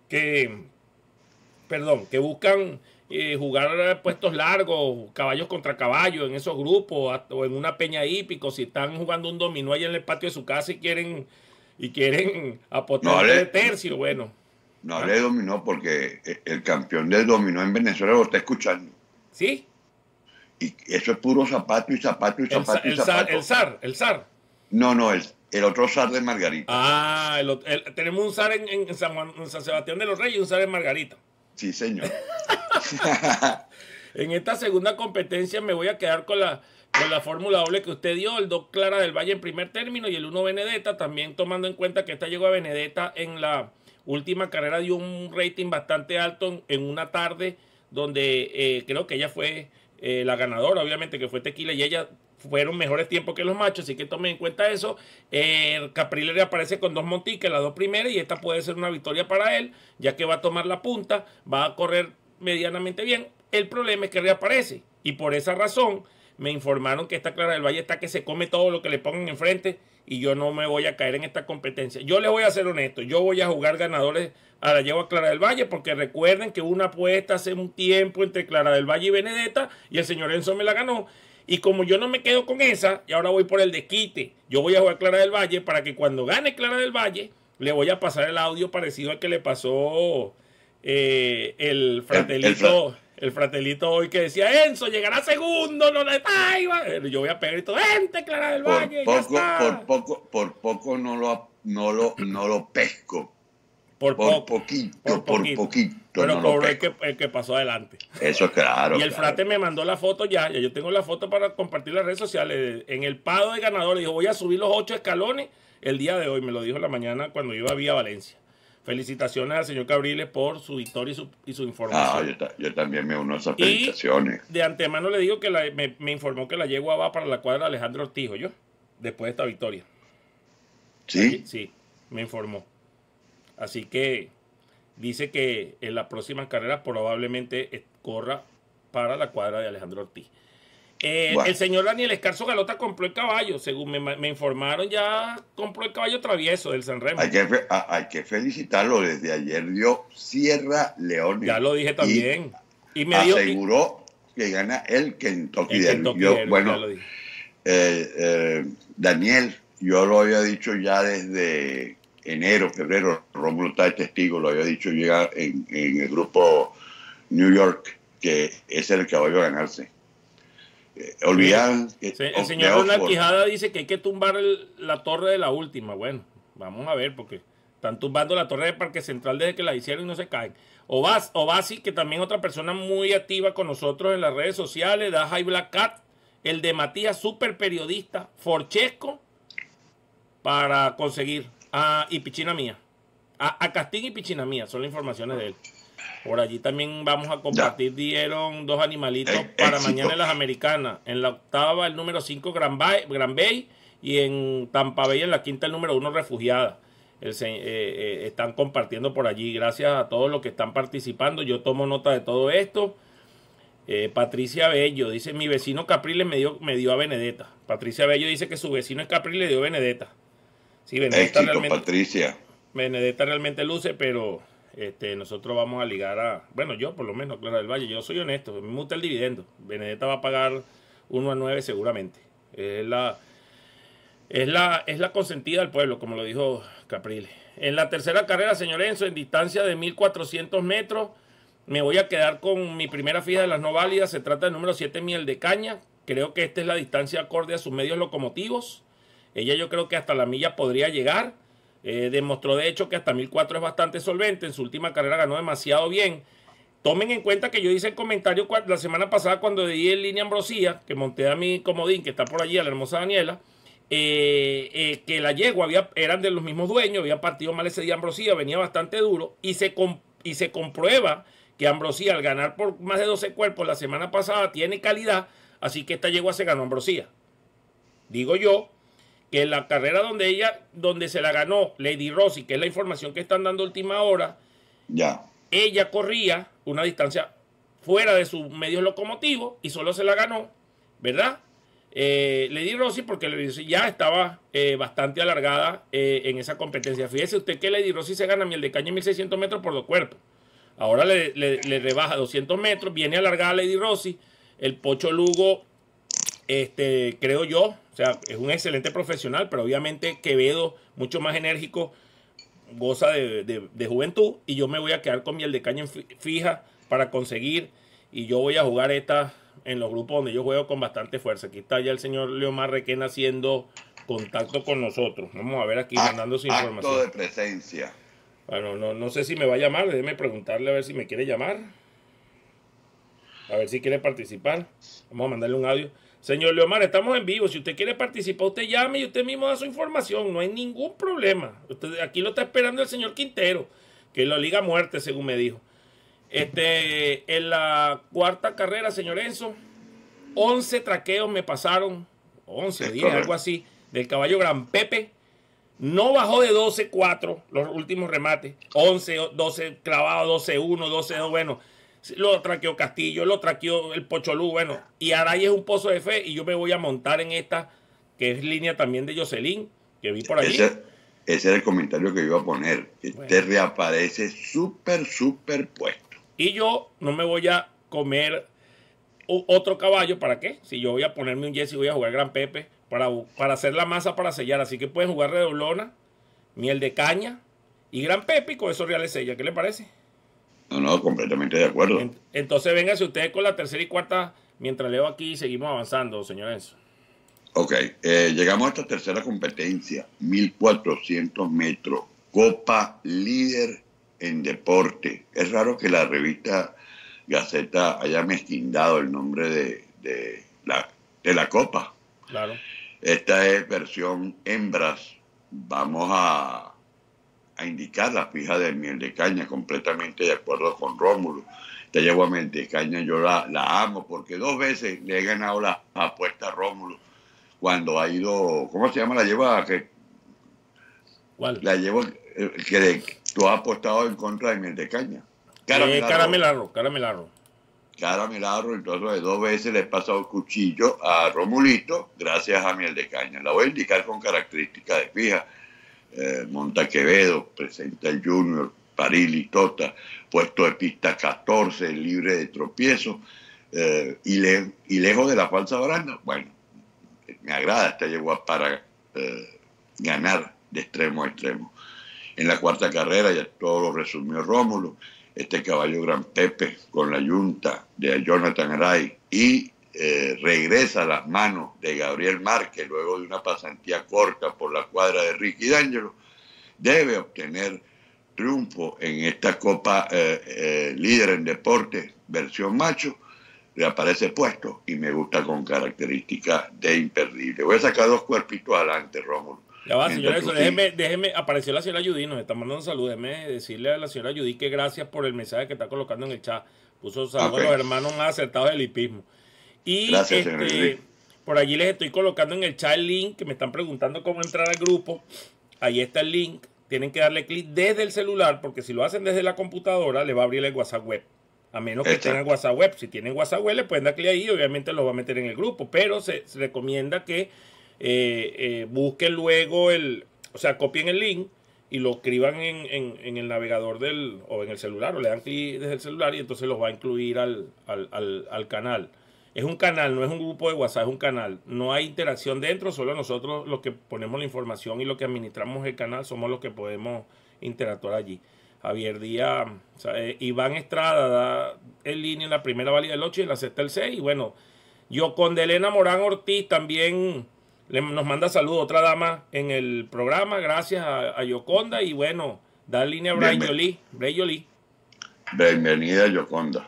buscan jugar puestos largos, caballos contra caballos en esos grupos, o en una peña hípico, si están jugando un dominó allá en el patio de su casa y quieren apostar de tercio, bueno.
No le dominó, porque el campeón del dominó en Venezuela lo está escuchando.
¿Sí?
Y eso es puro zapato y zapato y zapato y zapato.
El zar.
No, el otro zar de Margarita.
Tenemos un zar en San Sebastián de los Reyes y un zar en Margarita.
Sí, señor.
En esta segunda competencia me voy a quedar con la fórmula doble que usted dio, el 2 Clara del Valle en primer término y el 1 Benedetta, también tomando en cuenta que esta llegó a Benedetta en la última carrera, dio un rating bastante alto en una tarde donde creo que ella fue la ganadora, obviamente, que fue Tequila, y ella fueron mejores tiempos que los machos, así que tomen en cuenta eso. Capriles reaparece con 2 montiques, las 2 primeras, y esta puede ser una victoria para él, ya que va a tomar la punta, va a correr medianamente bien. El problema es que reaparece, y por esa razón me informaron que esta Clara del Valle está que se come todo lo que le pongan enfrente, y yo no me voy a caer en esta competencia. Yo les voy a ser honesto, yo voy a jugar ganadores a la yegua Clara del Valle, porque recuerden que una apuesta hace un tiempo entre Clara del Valle y Benedetta, y el señor Enzo me la ganó, y como yo no me quedo con esa, y ahora voy por el desquite, yo voy a jugar Clara del Valle para que cuando gane Clara del Valle, le voy a pasar el audio parecido al que le pasó el fratelito hoy, que decía: Enzo llegará segundo, no le taiba. Yo voy a pegar y todo: vente, Clara del Valle.
Por poco no lo pesco. Por poquito.
Pero cobró el que pasó adelante.
Eso, claro.
Y el frate me mandó la foto ya yo tengo la foto para compartir en las redes sociales. En el pado de ganador, dijo: voy a subir los 8 escalones el día de hoy. Me lo dijo en la mañana cuando iba vía Valencia. Felicitaciones al señor Capriles por su victoria y su información.
Yo también me uno a esas felicitaciones.
Y de antemano le digo que me informó que la yegua va para la cuadra de Alejandro Ortiz, yo, después de esta victoria.
¿Sí?
Sí, me informó. Así que dice que en las próximas carreras probablemente corra para la cuadra de Alejandro Ortiz. Bueno. El señor Daniel Escarzo Galota compró el caballo, según me informaron, ya compró el caballo travieso del Sanremo.
Hay que felicitarlo, desde ayer dio Sierra Leone.
Ya lo dije también.
Y me aseguró que gana el Kentucky Derby. Bueno, Daniel, yo lo había dicho ya desde enero, febrero, Rómulo está de testigo, lo había dicho ya en el grupo New York, que ese es el caballo a ganarse. Olvidan
el señor Ronald Quijada dice que hay que tumbar la torre de la última. Bueno, vamos a ver, porque están tumbando la torre de Parque Central desde que la hicieron y no se caen. Obasi, que también otra persona muy activa con nosotros en las redes sociales, da High Black Cat, el de Matías, super periodista, Forchesco, para conseguir y Pichina Mía. A Castín y Pichina Mía, son las informaciones de él. Por allí también vamos a compartir, dieron 2 animalitos para mañana en las Americanas. En la octava el número 5 Gran Bay y en Tampa Bay en la quinta el número 1 Refugiada. Están compartiendo por allí. Gracias a todos los que están participando. Yo tomo nota de todo esto. Patricia Bello dice, mi vecino Capriles me dio a Benedetta. Patricia Bello dice que su vecino es Capriles y le dio Benedetta. Sí, Benedetta realmente,
Patricia.
Benedetta realmente luce, pero... nosotros vamos a ligar a... Bueno, yo por lo menos, Clara del Valle, yo soy honesto, me gusta el dividendo. Benedetta va a pagar 1-9 seguramente. Es la consentida del pueblo, como lo dijo Capriles. En la tercera carrera, señor Enzo, en distancia de 1400 metros, me voy a quedar con mi primera fija de las no válidas. Se trata del número 7, Miel de Caña. Creo que esta es la distancia acorde a sus medios locomotivos. Ella yo creo que hasta la milla podría llegar. Demostró de hecho que hasta 1004 es bastante solvente. En su última carrera ganó demasiado bien. Tomen en cuenta que yo hice el comentario la semana pasada cuando di en línea Ambrosía, que monté a mi comodín, que está por allí, a la hermosa Daniela, que la yegua eran de los mismos dueños, habían partido mal ese día Ambrosía, venía bastante duro, y se comprueba que Ambrosía al ganar por más de 12 cuerpos la semana pasada tiene calidad, así que esta yegua se ganó Ambrosía. Digo yo que en la carrera donde se la ganó Lady Rossi, que es la información que están dando última hora, ella corría una distancia fuera de sus medios locomotivos y solo se la ganó, ¿verdad? Lady Rossi, porque ya estaba bastante alargada en esa competencia. Fíjese usted que Lady Rossi se gana Miel de Caña 1600 metros por 2 cuerpos. Ahora le rebaja 200 metros, viene alargada Lady Rossi. El Pocho Lugo, creo yo, o sea, es un excelente profesional, pero obviamente Quevedo, mucho más enérgico, goza de juventud, y yo me voy a quedar con Miel de Caña fija para conseguir, y yo voy a jugar esta en los grupos donde yo juego con bastante fuerza. Aquí está ya el señor Leomar Requena haciendo contacto con nosotros. Vamos a ver aquí, mandando su información.
Acto de presencia.
Bueno, no sé si me va a llamar, déjeme preguntarle a ver si me quiere llamar. A ver si quiere participar. Vamos a mandarle un audio. Señor Leomar, estamos en vivo. Si usted quiere participar, usted llame y usted mismo da su información. No hay ningún problema. Aquí lo está esperando el señor Quintero, que lo liga a muerte, según me dijo. En la cuarta carrera, señor Enzo, 11 traqueos me pasaron, 11 o 10, algo así, del caballo Gran Pepe. No bajó de 12-4 los últimos remates. 11, 12 clavados, 12-1, 12-2, bueno. Lo traqueó Castillo, lo traqueó el Pocholú, bueno. Y Aray es un pozo de fe y yo me voy a montar en esta, que es línea también de Jocelyn, que vi por allí.
Ese era el comentario que iba a poner. Que te reaparece súper puesto.
Y yo no me voy a comer otro caballo, ¿para qué? Si yo voy a ponerme un Jesse y voy a jugar Gran Pepe para hacer la masa para sellar. Así que pueden jugar Redoblona, Miel de Caña y Gran Pepe, y con esos reales sella. ¿Qué le parece?
No, completamente de acuerdo.
Entonces vénganse ustedes con la tercera y cuarta mientras leo aquí y seguimos avanzando, señor Enzo.
Ok, llegamos a esta tercera competencia, 1400 metros, Copa Líder en Deporte. Es raro que la revista Gaceta haya mezquindado el nombre de la Copa. Claro. Esta es versión hembras. Vamos a a indicar la fija de miel de caña, completamente de acuerdo con Rómulo. Esta yegua miel de caña yo la amo porque 2 veces le he ganado la apuesta a Rómulo cuando ha ido, ¿cómo se llama la yegua?
¿Cuál?
La yegua que tú has apostado en contra de miel de caña.
Caramelarro.
Caramelarro, entonces 2 veces le he pasado el cuchillo a Romulito gracias a miel de caña. La voy a indicar con características de fija. Monta Quevedo, presenta el Junior, Parili, Tota, puesto de pista 14, libre de tropiezo, y lejos de la falsa baranda. Bueno, me agrada esta yegua para ganar de extremo a extremo. En la cuarta carrera, ya todo lo resumió Rómulo, este caballo Gran Pepe con la yunta de Jonathan Aray y regresa a las manos de Gabriel Márquez luego de una pasantía corta por la cuadra de Ricky D'Angelo, debe obtener triunfo en esta Copa Líder en Deporte versión macho. Le aparece puesto y me gusta con características de imperdible. Voy a sacar 2 cuerpitos adelante, Rómulo.
Ya va, señora, eso, déjeme, apareció la señora Judy, nos está mandando un saludo. Déjeme decirle a la señora Judy que gracias por el mensaje que está colocando en el chat. Puso saludos a los hermanos más acertados del hipismo. Y
gracias,
por allí les estoy colocando en el chat el link, que me están preguntando cómo entrar al grupo. Ahí está el link. Tienen que darle clic desde el celular, porque si lo hacen desde la computadora, le va a abrir el WhatsApp web. A menos que tengan WhatsApp web. Si tienen WhatsApp web, le pueden dar clic ahí y obviamente lo va a meter en el grupo. Pero se recomienda que busquen luego o sea, copien el link y lo escriban en el navegador o en el celular, o le dan clic desde el celular y entonces los va a incluir al canal. Es un canal, no es un grupo de WhatsApp, es un canal. No hay interacción dentro, solo nosotros los que ponemos la información y los que administramos el canal somos los que podemos interactuar allí. Javier Díaz, o sea, Iván Estrada da en línea en la primera válida del 8 y en la sexta el 6. Y bueno, Yocondelena Morán Ortiz también nos manda saludos, otra dama en el programa, gracias a Yoconda. Y bueno, da en línea a Bray Jolie.
Bienvenida, Yoconda.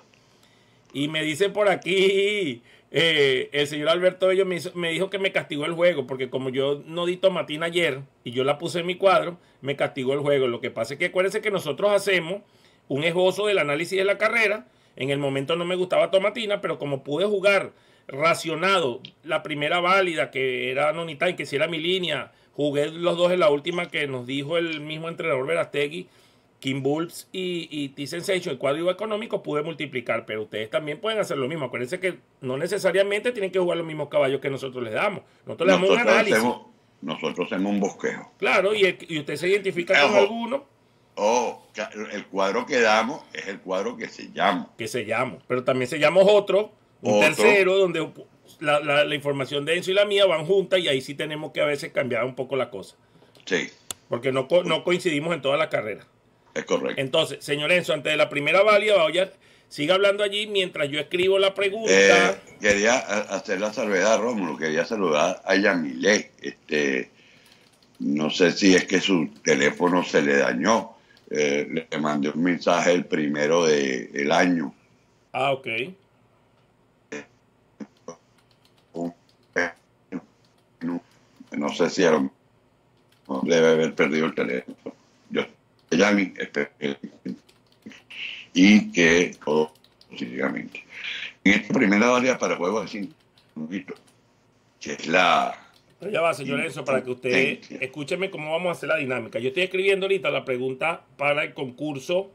Y me dice por aquí, el señor Alberto Bello me dijo que me castigó el juego, porque como yo no di tomatina ayer y yo la puse en mi cuadro, me castigó el juego. Lo que pasa es que acuérdense que nosotros hacemos un esbozo del análisis de la carrera. En el momento no me gustaba tomatina, pero como pude jugar racionado la primera válida, que era Nonita y que si era mi línea, jugué los 2 en la última que nos dijo el mismo entrenador Verastegui, King Bulbs y T-Sensation, el cuadro económico, pude multiplicar, pero ustedes también pueden hacer lo mismo. Acuérdense que no necesariamente tienen que jugar los mismos caballos que nosotros les damos. Nosotros les damos un análisis.
Nosotros hacemos un bosquejo.
Claro, y usted se identifica con alguno.
El cuadro que damos es el cuadro que sellamos.
Pero también sellamos otro tercero, donde la información de Enzo y la mía van juntas y ahí sí tenemos que a veces cambiar un poco la cosa.
Sí.
Porque no coincidimos en toda la carrera.
Es correcto.
Entonces, señor Enzo, antes de la primera válida, siga hablando allí mientras yo escribo la pregunta.
Quería hacer la salvedad, Rómulo, quería saludar a Yamile. No sé si es que su teléfono se le dañó. Le mandé un mensaje el 1 del año.
Ah, ok.
No sé si debe haber perdido el teléfono. Yo Yami, y que todo positivamente. En esta primera válida para juego de 5 minutos, que es la...
Pero ya va, señor Enzo, para que usted escúcheme cómo vamos a hacer la dinámica. Yo estoy escribiendo ahorita la pregunta para el concurso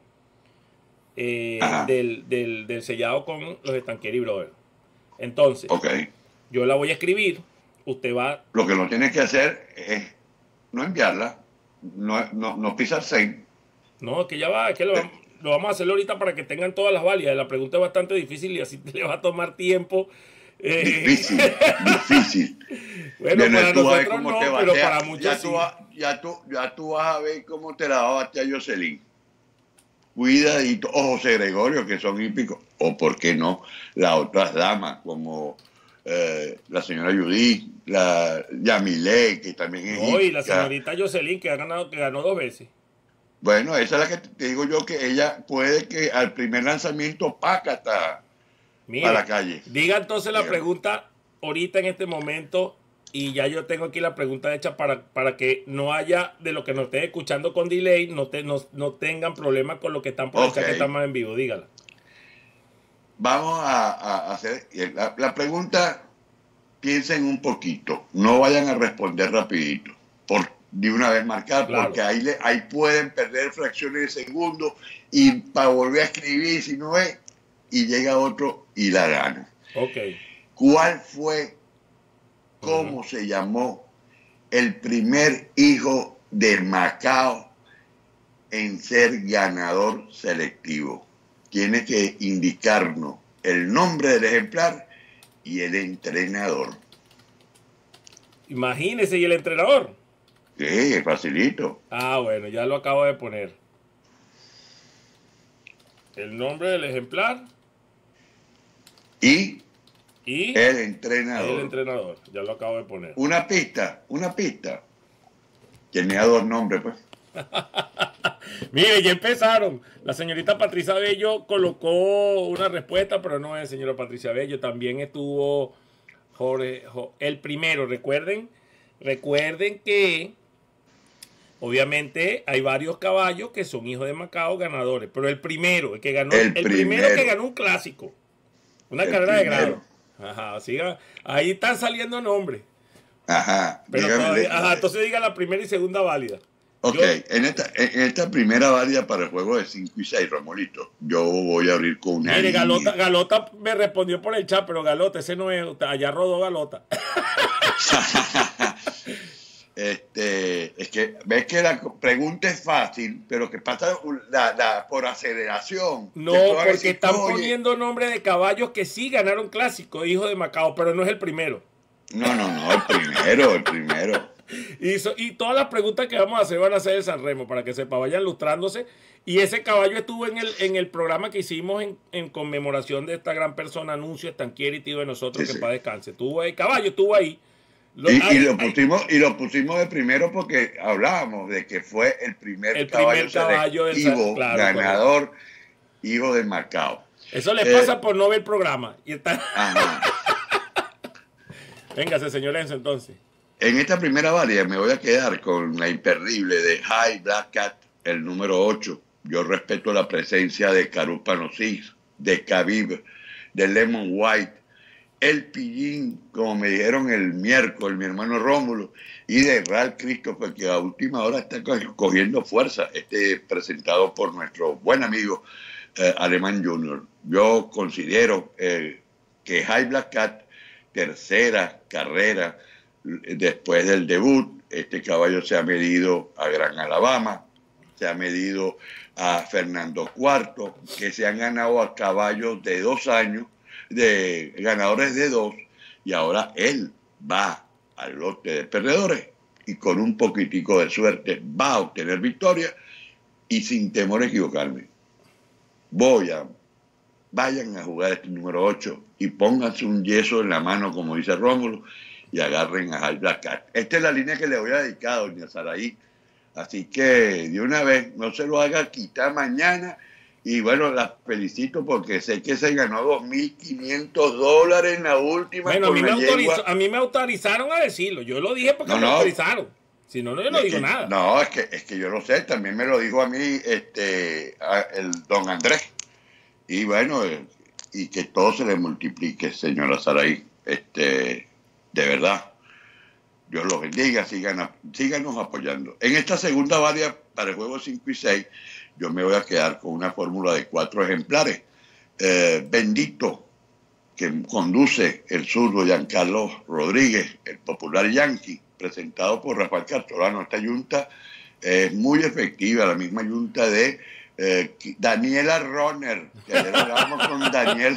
del sellado con los Stanqueri Brothers. Entonces, yo la voy a escribir, usted va...
Lo que no tiene que hacer es no enviarla, no pisar send.
No, que ya va, es que lo vamos a hacer ahorita para que tengan todas las válidas. La pregunta es bastante difícil y así le va a tomar tiempo.
Difícil.
Bueno, para nosotros no, pero para muchos sí.
Ya tú vas a ver cómo te la va a batear Jocelyn. Cuidadito. O José Gregorio, que son hípicos. O, ¿por qué no? Las otras damas, como la señora Judith, la Yamile, que también es hípica.
Y la señorita Jocelyn, que ganó 2 veces.
Bueno, esa es la que te digo yo, que ella puede que al primer lanzamiento pácata a la calle.
Diga entonces la pregunta ahorita en este momento Y ya yo tengo aquí la pregunta hecha para que no haya, de lo que nos estén escuchando con delay, no tengan problemas con lo que están por el chat que estamos en vivo. Dígala.
Vamos a hacer la pregunta, piensen un poquito, no vayan a responder rapidito, de una vez marcar, claro, porque ahí pueden perder fracciones de segundo y para volver a escribir, si no es, y llega otro y la gana.
Ok.
¿Cuál fue, cómo se llamó el primer hijo de Macao en ser ganador selectivo? Tiene que indicarnos el nombre del ejemplar y el entrenador.
Imagínese, ¿y el entrenador?
Sí, es facilito.
Ah, bueno, ya lo acabo de poner. El nombre del ejemplar.
Y el entrenador.
El entrenador, ya lo acabo de poner.
Una pista. Tenía dos nombres, pues.
Mire, ya empezaron. La señorita Patricia Bello colocó una respuesta, pero no es señora Patricia Bello. También estuvo Jorge, el primero. Recuerden que obviamente hay varios caballos que son hijos de Macao ganadores, pero el primero, el que ganó, el primero que ganó un clásico, una carrera de grado. Ajá, siga, ahí están saliendo nombres.
Ajá.
Pero todavía, entonces diga la primera y segunda válida.
Ok, en esta primera válida para el juego de 5 y 6, Romolito, yo voy a abrir con una.
Mire, Galota me respondió por el chat, pero Galota, ese no es, allá rodó Galota.
Es que ves que la pregunta es fácil, pero que pasa por aceleración.
No, porque están poniendo nombres de caballos que sí ganaron clásico, hijo de Macao, pero no es el primero.
No, el primero.
Y todas las preguntas que vamos a hacer van a ser de San Remo, para que sepa, vayan lustrándose. Y ese caballo estuvo en el programa que hicimos en conmemoración de esta gran persona, Anuncio Stanquieri, tío de nosotros, sí, que para descanse. El caballo estuvo ahí.
Y lo pusimos de primero porque hablábamos de que fue el primer caballo selectivo, claro, ganador, correcto, hijo de Macao.
Eso le pasa por no ver el programa. Y está... Véngase, señor Enzo, entonces.
En esta primera válida me voy a quedar con la imperdible de High Black Cat, el número 8. Yo respeto la presencia de Carúpano Six, de Khabib, de Lemon White, el Pillín, como me dijeron el miércoles, mi hermano Rómulo, y de Ralph Christopher, que a última hora está cogiendo fuerza, presentado por nuestro buen amigo Alemán Junior. Yo considero que High Black Cat, tercera carrera después del debut, este caballo se ha medido a Gran Alabama, se ha medido a Fernando IV, que se han ganado a caballos de 2 años, de ganadores de 2, y ahora él va al lote de perdedores y con un poquitico de suerte va a obtener victoria y sin temor a equivocarme. Vayan a jugar este número 8 y pónganse un yeso en la mano, como dice Rómulo, y agarren a High Black Cat. Esta es la línea que le voy a dedicar a doña Saraí. Así que de una vez, no se lo haga quitar mañana. Y bueno, la felicito porque sé que se ganó $2.500 en la última.
Bueno, a mí me autorizaron a decirlo. Yo lo dije porque me autorizaron. Si no, yo no digo nada.
No, es que yo lo sé. También me lo dijo a mí el don Andrés. Y bueno, y que todo se le multiplique, señora Saraí. De verdad, Dios los bendiga, síganos apoyando. En esta segunda válida para el juego 5 y 6, yo me voy a quedar con una fórmula de 4 ejemplares. Bendito, que conduce el zurdo Giancarlo Rodríguez, el popular Yankee, presentado por Rafael Cartolano. Esta yunta es muy efectiva, la misma yunta de Daniela Ronner, que ayer hablábamos con Daniela.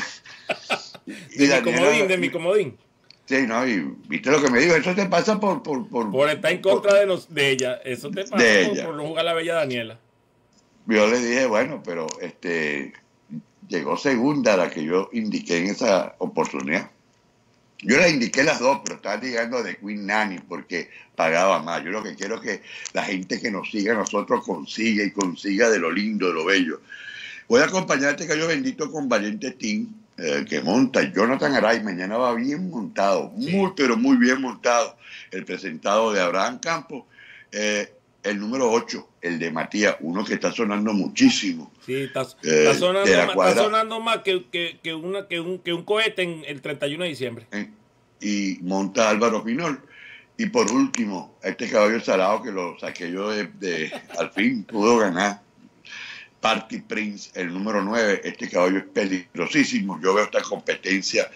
De mi comodín.
Sí, no, y viste lo que me dijo, eso te pasa por
estar en contra de ella, eso te pasa por no jugar la bella Daniela.
Yo le dije, bueno, pero llegó segunda la que yo indiqué en esa oportunidad. Yo la indiqué las dos, pero estaba llegando de Queen Nanny porque pagaba más. Yo lo que quiero es que la gente que nos siga a nosotros consiga de lo lindo, de lo bello. Voy a acompañar a este gallo bendito con Valiente Team, que monta Jonathan Aray, mañana va bien montado, muy pero muy bien montado, el presentado de Abraham Campos, el número 8, el de Matías, uno que está sonando muchísimo.
Sí, está sonando más que un cohete en el 31 de diciembre.
Y monta Álvaro Pinol. Y por último, este caballo salado que lo saqué yo al fin pudo ganar. Party Prince, el número 9. Este caballo es peligrosísimo. Yo veo esta competencia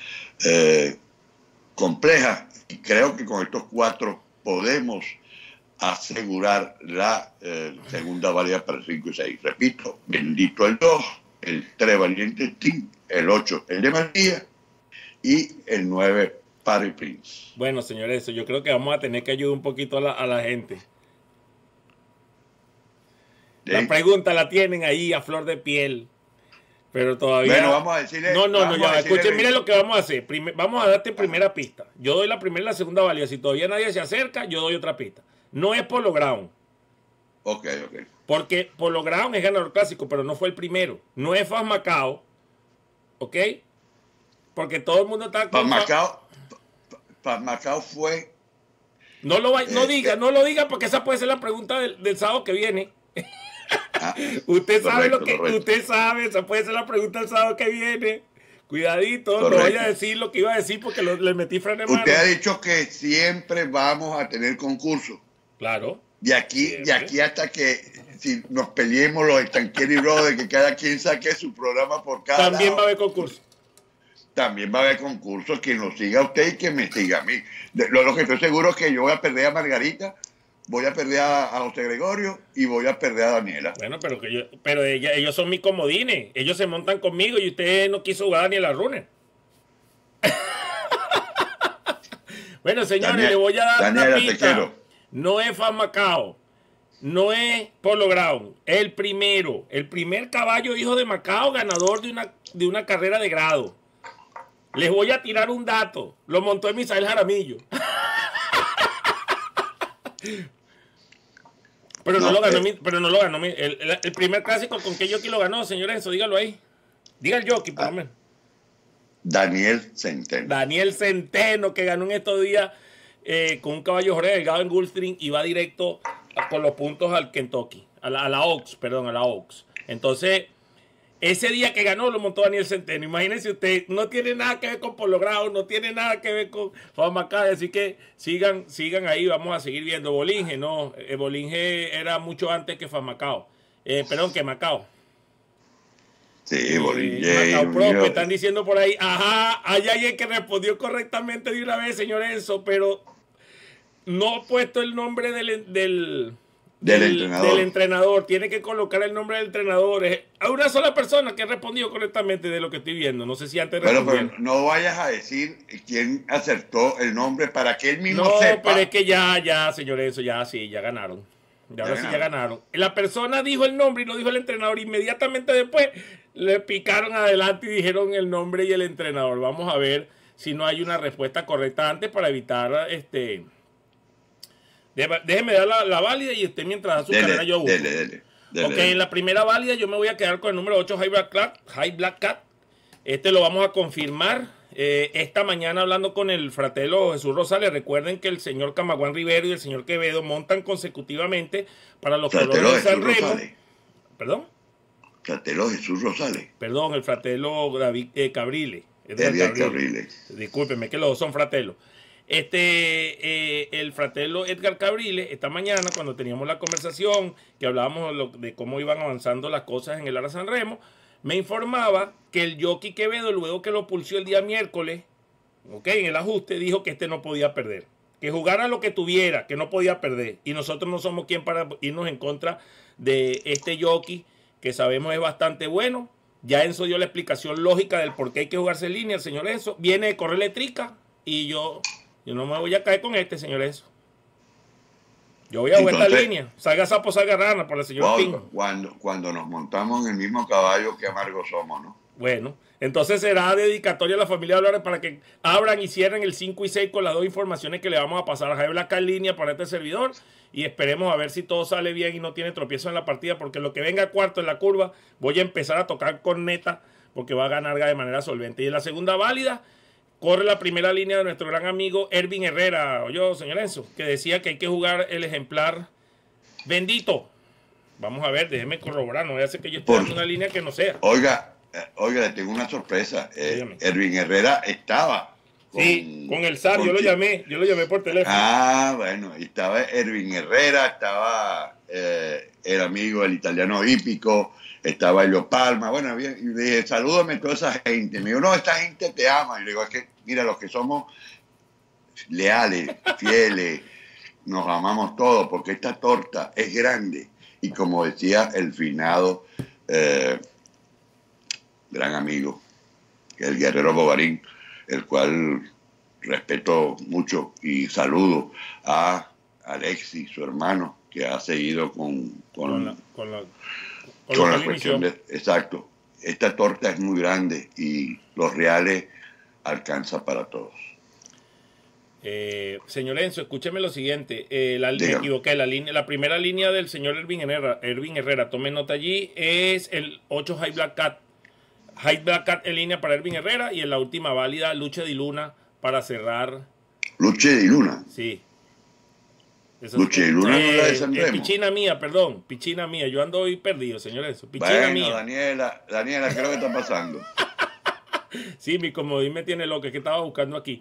compleja y creo que con estos 4 podemos asegurar la segunda válida para el 5 y 6. Repito, bendito el 2, el 3 Valiente Team, el 8 el de Matías y el 9 Party Prince.
Bueno, señores, yo creo que vamos a tener que ayudar un poquito a la gente. ¿Sí? La pregunta la tienen ahí a flor de piel, pero todavía...
Bueno, vamos a decirle...
No, ya, escuchen, miren lo que vamos a hacer. Vamos a darte primera pista. Yo doy la primera y la segunda válida. Si todavía nadie se acerca, yo doy otra pista. No es Polo Ground.
Ok.
Porque Polo Ground es ganador clásico, pero no fue el primero. No es Faz Macao. ¿Ok? Porque todo el mundo está con...
Faz Macao fue...
No lo diga porque esa puede ser la pregunta del sábado que viene. Usted sabe usted sabe, esa puede ser la pregunta del sábado que viene. Cuidadito, no voy a decir lo que iba a decir porque le metí freno de mano.
Usted ha dicho que siempre vamos a tener concursos.
Claro.
De aquí hasta que si nos peleemos los Stanquieri Brothers, que cada quien saque su programa por cada
También
lado.
va a haber concurso.
También va a haber concursos, quien lo siga a usted y quien me siga a mí. Lo que estoy seguro es que yo voy a perder a Margarita, voy a perder a José Gregorio y voy a perder a Daniela.
Bueno, pero ellos son mis comodines. Ellos se montan conmigo y usted no quiso jugar a Daniela Runner. Bueno, señores, le voy a dar
Daniela,
una pista.
te quiero.
No es Faz Macao, no es Polo Ground. El primer caballo hijo de Macao, ganador de una carrera de grado. Les voy a tirar un dato. Lo montó en Misael Jaramillo. Pero no lo ganó. El primer clásico, ¿con qué jockey lo ganó, señor Enzo? Dígalo ahí. Diga el jockey, por lo menos.
Daniel Centeno.
Daniel Centeno, que ganó en estos días con un caballo Jorge Delgado en Gulfstream y va directo con los puntos al Kentucky. A la Oaks. Entonces, ese día que ganó lo montó Daniel Centeno. Imagínense usted, no tiene nada que ver con Polo Ground, no tiene nada que ver con Faz Macao, así que sigan ahí, vamos a seguir viendo. Bolinge, no, Bolinge era mucho antes que Faz Macao. Perdón, que Macao.
Sí, Bolinge.
Macao Pro, están diciendo por ahí. Ajá, hay alguien que respondió correctamente de una vez, señor Enzo, pero no ha puesto el nombre del entrenador. Tiene que colocar el nombre del entrenador. Hay una sola persona que ha respondido correctamente de lo que estoy viendo. No sé si antes
pero no vayas a decir quién acertó el nombre para que él mismo sepa.
No, pero es que ya, señor Enzo, ya ganaron. Ya ganaron. La persona dijo el nombre y lo dijo el entrenador. Inmediatamente después le picaron adelante y dijeron el nombre y el entrenador. Vamos a ver si no hay una respuesta correcta antes para evitar Déjeme dar la válida y usted mientras da su carrera yo busco. En la primera válida yo me voy a quedar con el número 8 High Black Cat. Este lo vamos a confirmar esta mañana hablando con el fratelo Jesús Rosales. Recuerden que el señor Camaguán Rivero y el señor Quevedo montan consecutivamente para los colores de San Remo. ¿Perdón?
Fratelo Jesús Rosales.
Perdón, el fratelo Cabrile. Discúlpeme que los dos son fratelos. El fratelo Edgar Cabrile, esta mañana cuando teníamos la conversación que hablábamos de cómo iban avanzando las cosas en el Ara San Remo, me informaba que el jockey Quevedo, luego que lo pulsó el día miércoles, en el ajuste, dijo que no podía perder, que jugara lo que tuviera, que no podía perder, y nosotros no somos quien para irnos en contra de este jockey que sabemos es bastante bueno. Ya Enzo dio la explicación lógica del por qué hay que jugarse en línea. El señor Enzo viene de correr eléctrica y yo no me voy a caer con este, señor Enzo. Yo voy a jugar esta línea. Salga sapo, salga rana, por el señor Pingo.
Cuando nos montamos en el mismo caballo, qué amargos somos, ¿no?
Bueno, entonces será dedicatoria a la familia Dolores para que abran y cierren el 5 y 6 con las dos informaciones que le vamos a pasar a Jaime Blanca en línea para este servidor. Y esperemos a ver si todo sale bien y no tiene tropiezo en la partida, porque lo que venga cuarto en la curva, voy a empezar a tocar corneta. porque va a ganar de manera solvente. Y en la segunda válida corre la primera línea de nuestro gran amigo Ervin Herrera, oye, señor Enzo, que decía que hay que jugar el ejemplar Bendito. Vamos a ver, déjeme corroborar, no voy a hacer que yo esté dando una línea que no sea.
Oiga, le tengo una sorpresa. Ervin Herrera estaba
con el SAR, yo lo llamé por teléfono.
Ah, bueno, estaba Ervin Herrera, estaba el amigo, el italiano hípico, estaba Elio Palma. Bueno, bien, y le dije, salúdame a toda esa gente. Me dijo, no, esta gente te ama. Y le digo, es que, mira, los que somos leales, fieles, nos amamos todos, porque esta torta es grande. Y como decía el finado gran amigo, el guerrero Bogarín, el cual respeto mucho y saludo a Alexis, su hermano, que ha seguido con la cuestión de... Exacto. Esta torta es muy grande y los reales alcanza para todos.
Señor Enzo, escúcheme lo siguiente. Me equivoqué. La primera línea del señor Ervin Herrera, tome nota allí, es el 8 High Black Cat. High Black Cat en línea para Ervin Herrera y en la última válida, Luche di Luna para cerrar.
¿Luche di Luna?
Sí.
Luche di Luna no es la de San Remo.
Pichina mía. Yo ando hoy perdido, señor Enzo. Pichina mía.
Daniela, ¿qué es lo que está pasando?
Sí, mi comodín me tiene loco, es que estaba buscando aquí.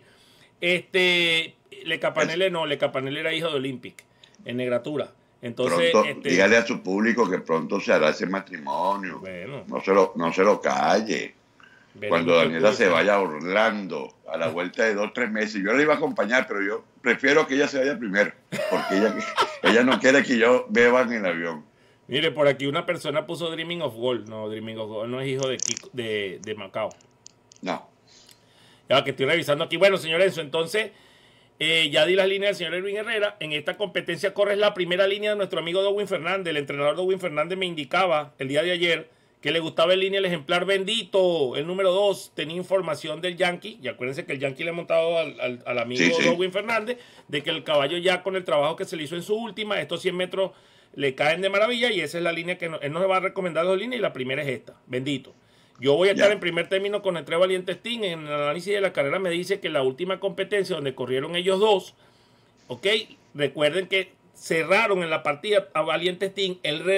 Le Capanele era hijo de Olympic, en negratura. Entonces,
pronto, dígale a su público que pronto se hará ese matrimonio.
Bueno,
no se lo calle. Cuando Daniela se vaya a Orlando, a la vuelta de 2 o 3 meses, yo le iba a acompañar, pero yo prefiero que ella se vaya primero, porque ella no quiere que yo beba en el avión.
Mire, por aquí una persona puso Dreaming of Gold. No, Dreaming of Gold no es hijo de Macao.
No.
Ya que estoy revisando aquí. Bueno, señor Enzo, entonces ya di las líneas del señor Ervin Herrera. En esta competencia corre la primera línea de nuestro amigo Dowin Fernández. El entrenador Dowin Fernández me indicaba el día de ayer que le gustaba en línea el ejemplar Bendito, el número 2. Tenía información del Yankee. Y acuérdense que el Yankee le ha montado al amigo Dowin Fernández de que el caballo ya con el trabajo que se le hizo en su última, estos 100 metros le caen de maravilla y esa es la línea que él nos va a recomendar 2 líneas y la primera es esta, Bendito. Yo voy a estar en primer término con el 3 Valiente Team. En el análisis de la carrera me dice que la última competencia donde corrieron ellos 2, ¿ok? Recuerden que cerraron en la partida a Valiente Team.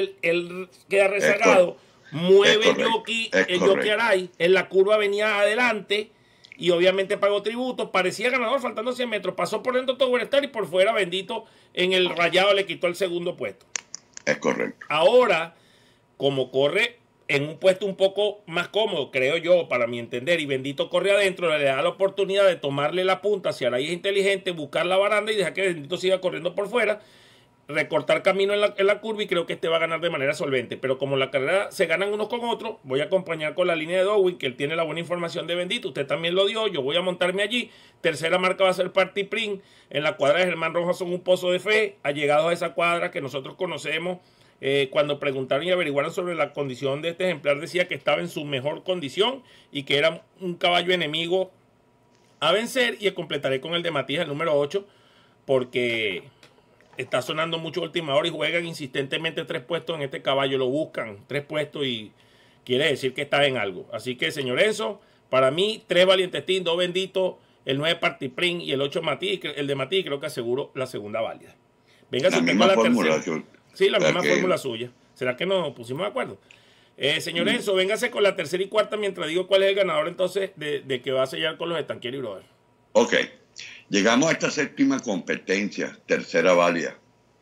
Él queda rezagado, mueve el jockey Aray, en la curva venía adelante y obviamente pagó tributo. Parecía ganador faltando 100 metros. Pasó por dentro Tower Star y por fuera Bendito en el rayado le quitó el segundo puesto.
Es correcto.
Ahora, como corre en un puesto un poco más cómodo, creo yo, para mi entender, y Bendito corre adentro, le da la oportunidad de tomarle la punta hacia la isla inteligente, buscar la baranda y dejar que Bendito siga corriendo por fuera, recortar camino en la curva y creo que va a ganar de manera solvente. Pero como la carrera se ganan unos con otros, voy a acompañar con la línea de Dowin, que él tiene la buena información de Bendito, usted también lo dio, yo voy a montarme allí. Tercera marca va a ser Party Print, en la cuadra de Germán Rojas son un pozo de fe, allegados a esa cuadra que nosotros conocemos. Cuando preguntaron y averiguaron sobre la condición de este ejemplar, decía que estaba en su mejor condición y que era un caballo enemigo a vencer. Y completaré con el de Matías, el número 8, porque está sonando mucho última hora y juegan insistentemente 3 puestos en este caballo, lo buscan 3 puestos y quiere decir que está en algo. Así que, señor Enzo, para mí 3 Valientes Team, 2 Bendito, el 9 Party Print y el 8 Matías, el de Matías, creo que aseguro la segunda válida. Venga, si tengo la tercera. Sí, la misma fórmula suya. ¿Será que nos pusimos de acuerdo? Señor Enzo, véngase con la tercera y cuarta mientras digo cuál es el ganador entonces de que va a sellar con los Estanquieri Brothers.
Ok. Llegamos a esta séptima competencia, tercera válida,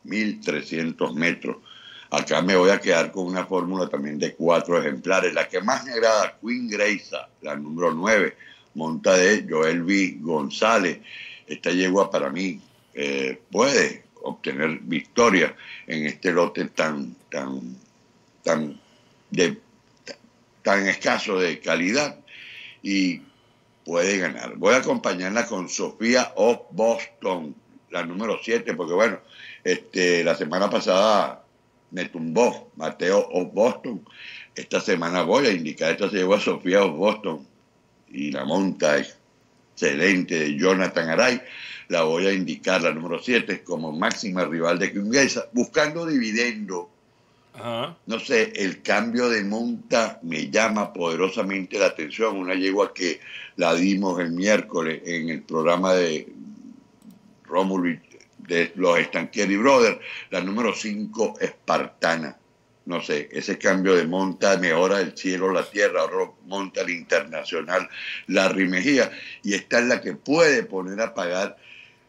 1300 metros. Acá me voy a quedar con una fórmula también de 4 ejemplares. La que más me agrada, Queen Grace, la número 9, monta de Joel V. González. Esta yegua para mí puede obtener victoria en este lote tan escaso de calidad y puede ganar. Voy a acompañarla con Sofía of Boston, la número 7, porque bueno, la semana pasada me tumbó Mateo of Boston. Esta semana voy a indicar, esta se llevó a Sofía of Boston y la monta excelente de Jonathan Aray. La voy a indicar, la número 7, como máxima rival de Queen Grace, buscando dividendo
Ajá.
No sé, el cambio de monta me llama poderosamente la atención. Una yegua que la dimos el miércoles en el programa de Rómulo de los Stanchieri Brothers, la número 5 espartana. No sé, ese cambio de monta mejora el cielo, la tierra, ahora monta el internacional, la Mejía, y esta es la que puede poner a pagar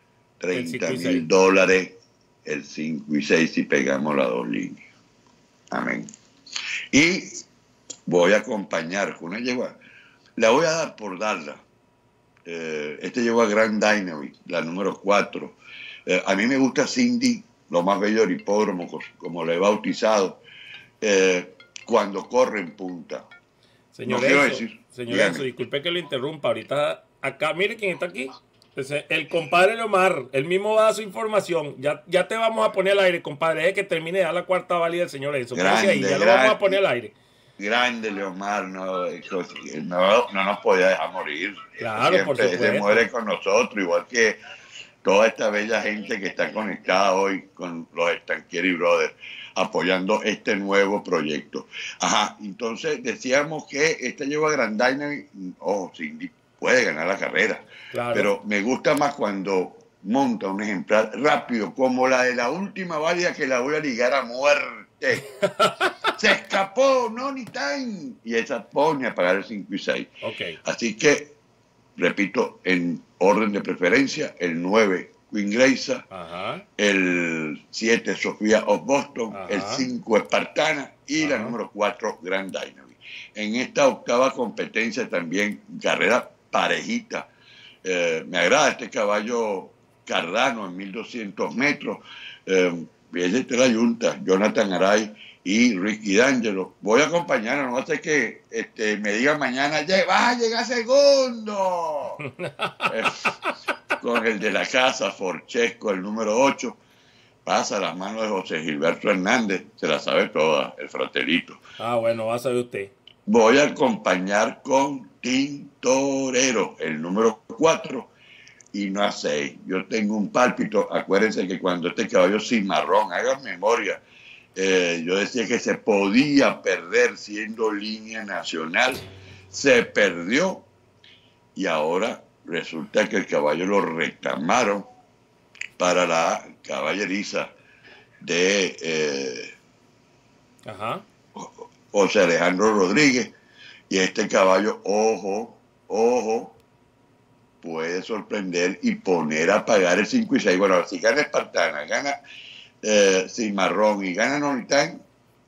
$30,000 el 5 y 6 si pegamos las dos líneas. Amén. Y voy a acompañar con una yegua, la voy a dar por darla. Este yegua Grand Dynamic, la número 4. A mí me gusta Cindy, lo más bello del hipódromo, como le he bautizado, cuando corre en punta.
Señor Enzo, disculpe que lo interrumpa. Ahorita, acá, mire quién está aquí. El compadre Leomar, él mismo va a dar su información. Ya te vamos a poner al aire, compadre. Es que termine de dar la cuarta válida del señor Enzo.
Grande,
ya lo vamos a poner al aire.
Grande Leomar, no nos podía dejar morir.
Claro,
siempre,
por supuesto.
Se muere con nosotros, igual que toda esta bella gente que está conectada hoy con los Stanchieri Brothers, apoyando este nuevo proyecto. Ajá, entonces decíamos que esta lleva Grand Dynamic, Cindy puede ganar la carrera, claro, pero me gusta más cuando monta un ejemplar rápido, como la de la última válida que la voy a ligar a muerte. Se escapó, no ni time, y esa pone a pagar el 5 y 6.
Okay.
Así que, repito, en orden de preferencia, el 9, Queen Grace, el 7, Sofía of Boston, el 5, Espartana y la número 4, Grand Dynamic. En esta octava competencia también, carrera parejita. Me agrada este caballo Cardano en 1200 metros. Ella es la Junta, Jonathan Aray y Ricky D'Angelo. Voy a acompañar, no sé que me digan mañana, va a llegar segundo. Con el de la casa, Forchesco, el número 8, pasa a las manos de José Gilberto Hernández, se la sabe toda, el fratelito.
Bueno, va a saber usted.
Voy a acompañar con Tintorero, el número 4, y no a 6. Yo tengo un pálpito, acuérdense que cuando este caballo cimarrón, hagan memoria, yo decía que se podía perder siendo línea nacional, se perdió, y ahora resulta que el caballo lo reclamaron para la caballeriza de José Alejandro Rodríguez, y este caballo, ojo, puede sorprender y poner a pagar el 5 y 6. Bueno, si gana Espartana, gana Cimarrón y gana Nolitán,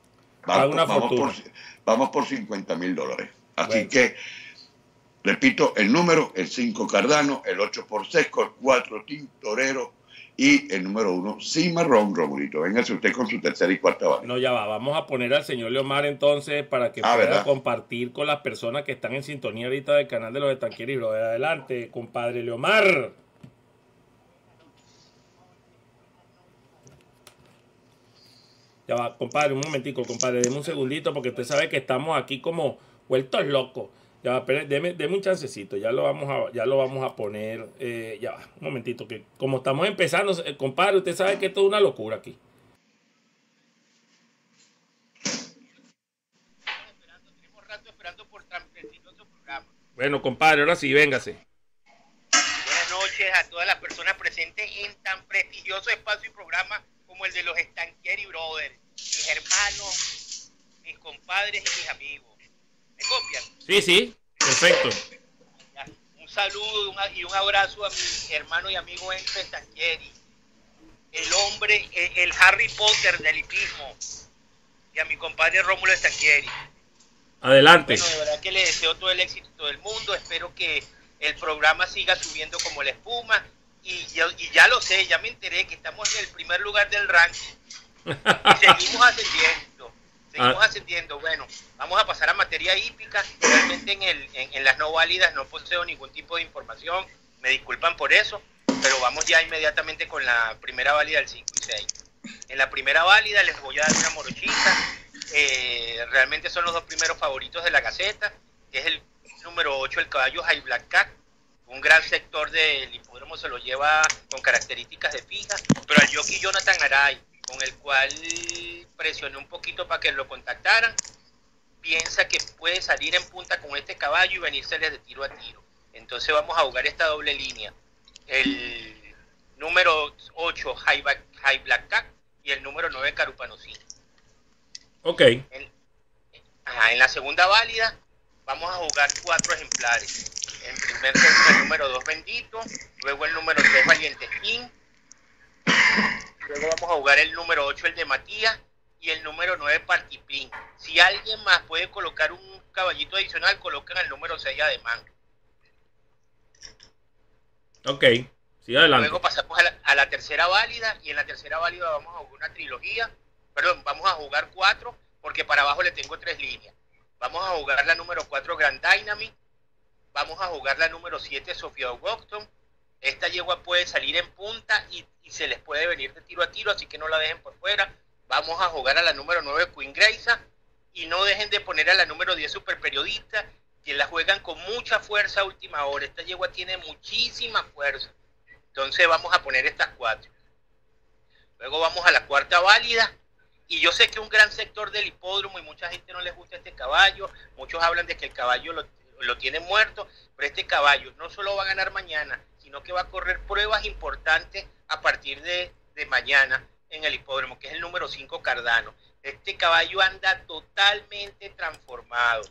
vamos por $50,000. Así que, repito, el número, el 5 Cardano, el 8 Forchesco, el 4 Tintorero y el número 1 Cimarrón, Romulito. Véngase usted con su tercera y cuarta válida.
No, ya va. Vamos a poner al señor Leomar entonces para que pueda compartir con las personas que están en sintonía ahorita del canal de los Stanchieri Brothers. Adelante, compadre Leomar. Ya va, compadre, un momentico, compadre. Deme un segundito porque usted sabe que estamos aquí como vueltos locos. Ya va, deme un chancecito, ya lo vamos a poner, ya va, un momentito, que como estamos empezando, compadre, usted sabe que esto es una locura aquí. Tenemos rato esperando por tan prestigioso programa. Bueno, compadre, ahora sí, véngase.
Buenas noches a todas las personas presentes en tan prestigioso espacio y programa como el de los Stanchieri Brothers, mis hermanos, mis compadres y mis amigos. ¿Me copian?
Sí, perfecto.
Un saludo y un abrazo a mi hermano y amigo Enzo Stanchieri, el hombre, el Harry Potter del hipismo, y a mi compadre Rómulo Stanchieri.
Adelante.
Bueno, de verdad que le deseo todo el éxito del mundo, espero que el programa siga subiendo como la espuma, y ya lo sé, ya me enteré que estamos en el primer lugar del ranking, y seguimos ascendiendo. Bueno, vamos a pasar a materia hípica. Realmente en las no válidas no poseo ningún tipo de información, me disculpan por eso, pero vamos ya inmediatamente con la primera válida del 5 y 6. En la primera válida les voy a dar una morochita. Realmente son los dos primeros favoritos de la Gaceta, que es el número 8, el caballo High Black Cat. Un gran sector del hipódromo se lo lleva con características de fija, pero al jockey Jonathan Aray, con el cual presioné un poquito para que lo contactaran, piensa que puede salir en punta con este caballo y venírseles de tiro a tiro. Entonces vamos a jugar esta doble línea. El número 8, High Black Cat, y el número 9, Carupanosí.
Ok.
En la segunda válida vamos a jugar 4 ejemplares. En primer turno el número 2, Bendito, luego el número 3, Valiente King, luego vamos a jugar el número 8, el de Matías, y el número 9, Partipín. Si alguien más puede colocar un caballito adicional, colocan el número 6, Ademán.
Ok, sí, adelante.
Luego pasamos a la tercera válida, y en la tercera válida vamos a jugar una trilogía, vamos a jugar 4, porque para abajo le tengo 3 líneas. Vamos a jugar la número 4, Grand Dynamic, vamos a jugar la número 7, Sofía Boston. Esta yegua puede salir en punta y se les puede venir de tiro a tiro, así que no la dejen por fuera. Vamos a jugar a la número 9, Queen Grace, y no dejen de poner a la número 10, Super Periodista, que la juegan con mucha fuerza a última hora. Esta yegua tiene muchísima fuerza. Entonces vamos a poner estas 4. Luego vamos a la cuarta válida. Y yo sé que un gran sector del hipódromo y mucha gente no les gusta este caballo. Muchos hablan de que el caballo lo tienen muerto, pero este caballo no solo va a ganar mañana, sino que va a correr pruebas importantes a partir de mañana en el hipódromo, que es el número 5, Cardano. Este caballo anda totalmente transformado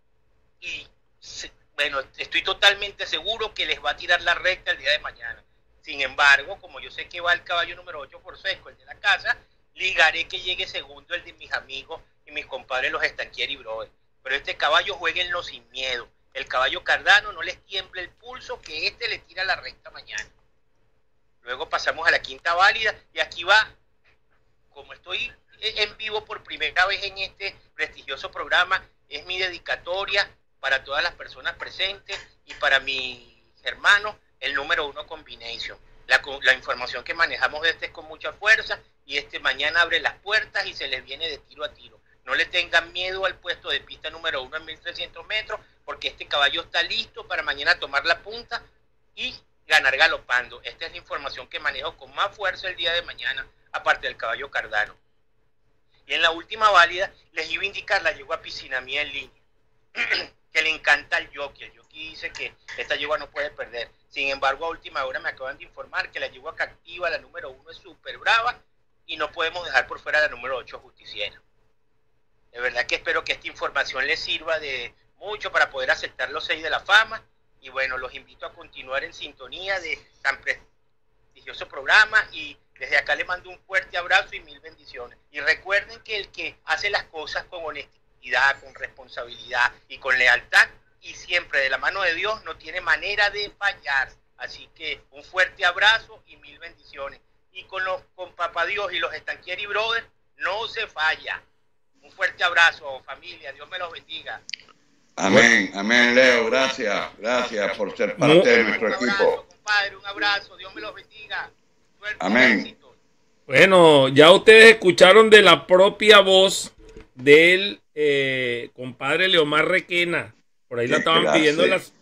y bueno, estoy totalmente seguro que les va a tirar la recta el día de mañana. Sin embargo, como yo sé que va el caballo número 8 por Sesco, el de la casa, ligaré que llegue segundo el de mis amigos y mis compadres los Stanchieri Brothers. Pero este caballo jueguenlo sin miedo. El caballo Cardano, no les tiemble el pulso, que este le tira la recta mañana. Luego pasamos a la quinta válida, y aquí va, como estoy en vivo por primera vez en este prestigioso programa, es mi dedicatoria para todas las personas presentes y para mis hermanos, el número 1, Combination. La información que manejamos de este es con mucha fuerza, y mañana abre las puertas y se les viene de tiro a tiro. No le tengan miedo al puesto de pista número 1 en 1300 metros, porque este caballo está listo para mañana tomar la punta y ganar galopando. Esta es la información que manejo con más fuerza el día de mañana, aparte del caballo Cardano. Y en la última válida les iba a indicar la yegua Piscina Mía en línea, que le encanta al jockey. El jockey dice que esta yegua no puede perder. Sin embargo, a última hora me acaban de informar que la yegua Captiva, la número 1, es súper brava, y no podemos dejar por fuera la número 8, Justiciera. De verdad que espero que esta información les sirva de mucho para poder aceptar los 6 de la fama. Y bueno, los invito a continuar en sintonía de tan prestigioso programa, y desde acá les mando un fuerte abrazo y 1000 bendiciones. Y recuerden que el que hace las cosas con honestidad, con responsabilidad y con lealtad, y siempre de la mano de Dios, no tiene manera de fallar. Así que un fuerte abrazo y 1000 bendiciones. Y con Papá Dios y los Stanchieri Brothers no se falla. Un fuerte abrazo, familia. Dios me los bendiga.
Amén, amén, Leo. Gracias por ser parte de nuestro equipo.
Un abrazo, compadre, un abrazo. Dios me los bendiga. Suerte,
amén.
éxito.
Bueno, ya ustedes escucharon de la propia voz del compadre Leomar Requena. Por ahí la estaban pidiendo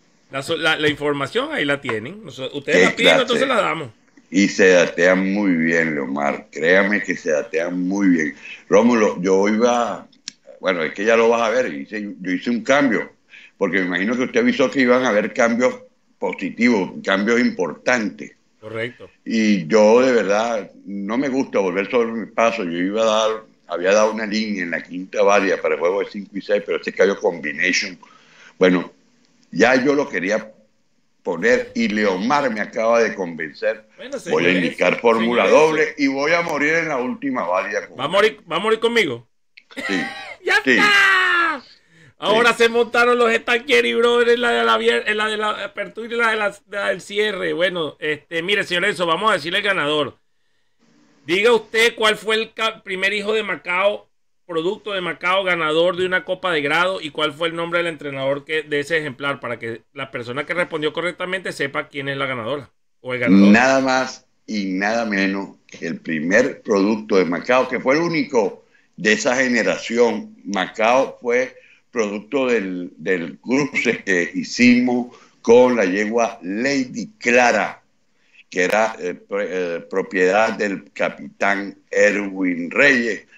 la información, ahí la tienen. Ustedes la piden, entonces la damos.
Y se datean muy bien, Leomar. Créame que se datean muy bien. Rómulo, yo iba... Bueno, es que ya lo vas a ver. Yo hice un cambio, porque me imagino que usted avisó que iban a haber cambios positivos, cambios importantes.
Correcto.
Y yo de verdad no me gusta volver sobre mi paso. Yo había dado una línea en la quinta válida para el juego de 5 y 6, pero este cayó Combination. Bueno, ya yo lo quería poner y Leomar me acaba de convencer. Bueno, señores, voy a indicar fórmula doble y voy a morir en la última válida.
¿Va a morir conmigo?
Sí.
¡Ya está! Ahora se montaron los Stanchieri Brothers en la de la apertura y la del cierre. Bueno, mire, señor Enzo, vamos a decirle el ganador. Diga usted cuál fue el primer hijo de Macao, producto de Macao, ganador de una copa de grado, y cuál fue el nombre del entrenador de ese ejemplar, para que la persona que respondió correctamente sepa quién es la ganadora o el ganador.
Nada más y nada menos que el primer producto de Macao, que fue el único de esa generación. Macao fue producto del cruce que hicimos con la yegua Lady Clara, que era propiedad del capitán Erwin Reyes.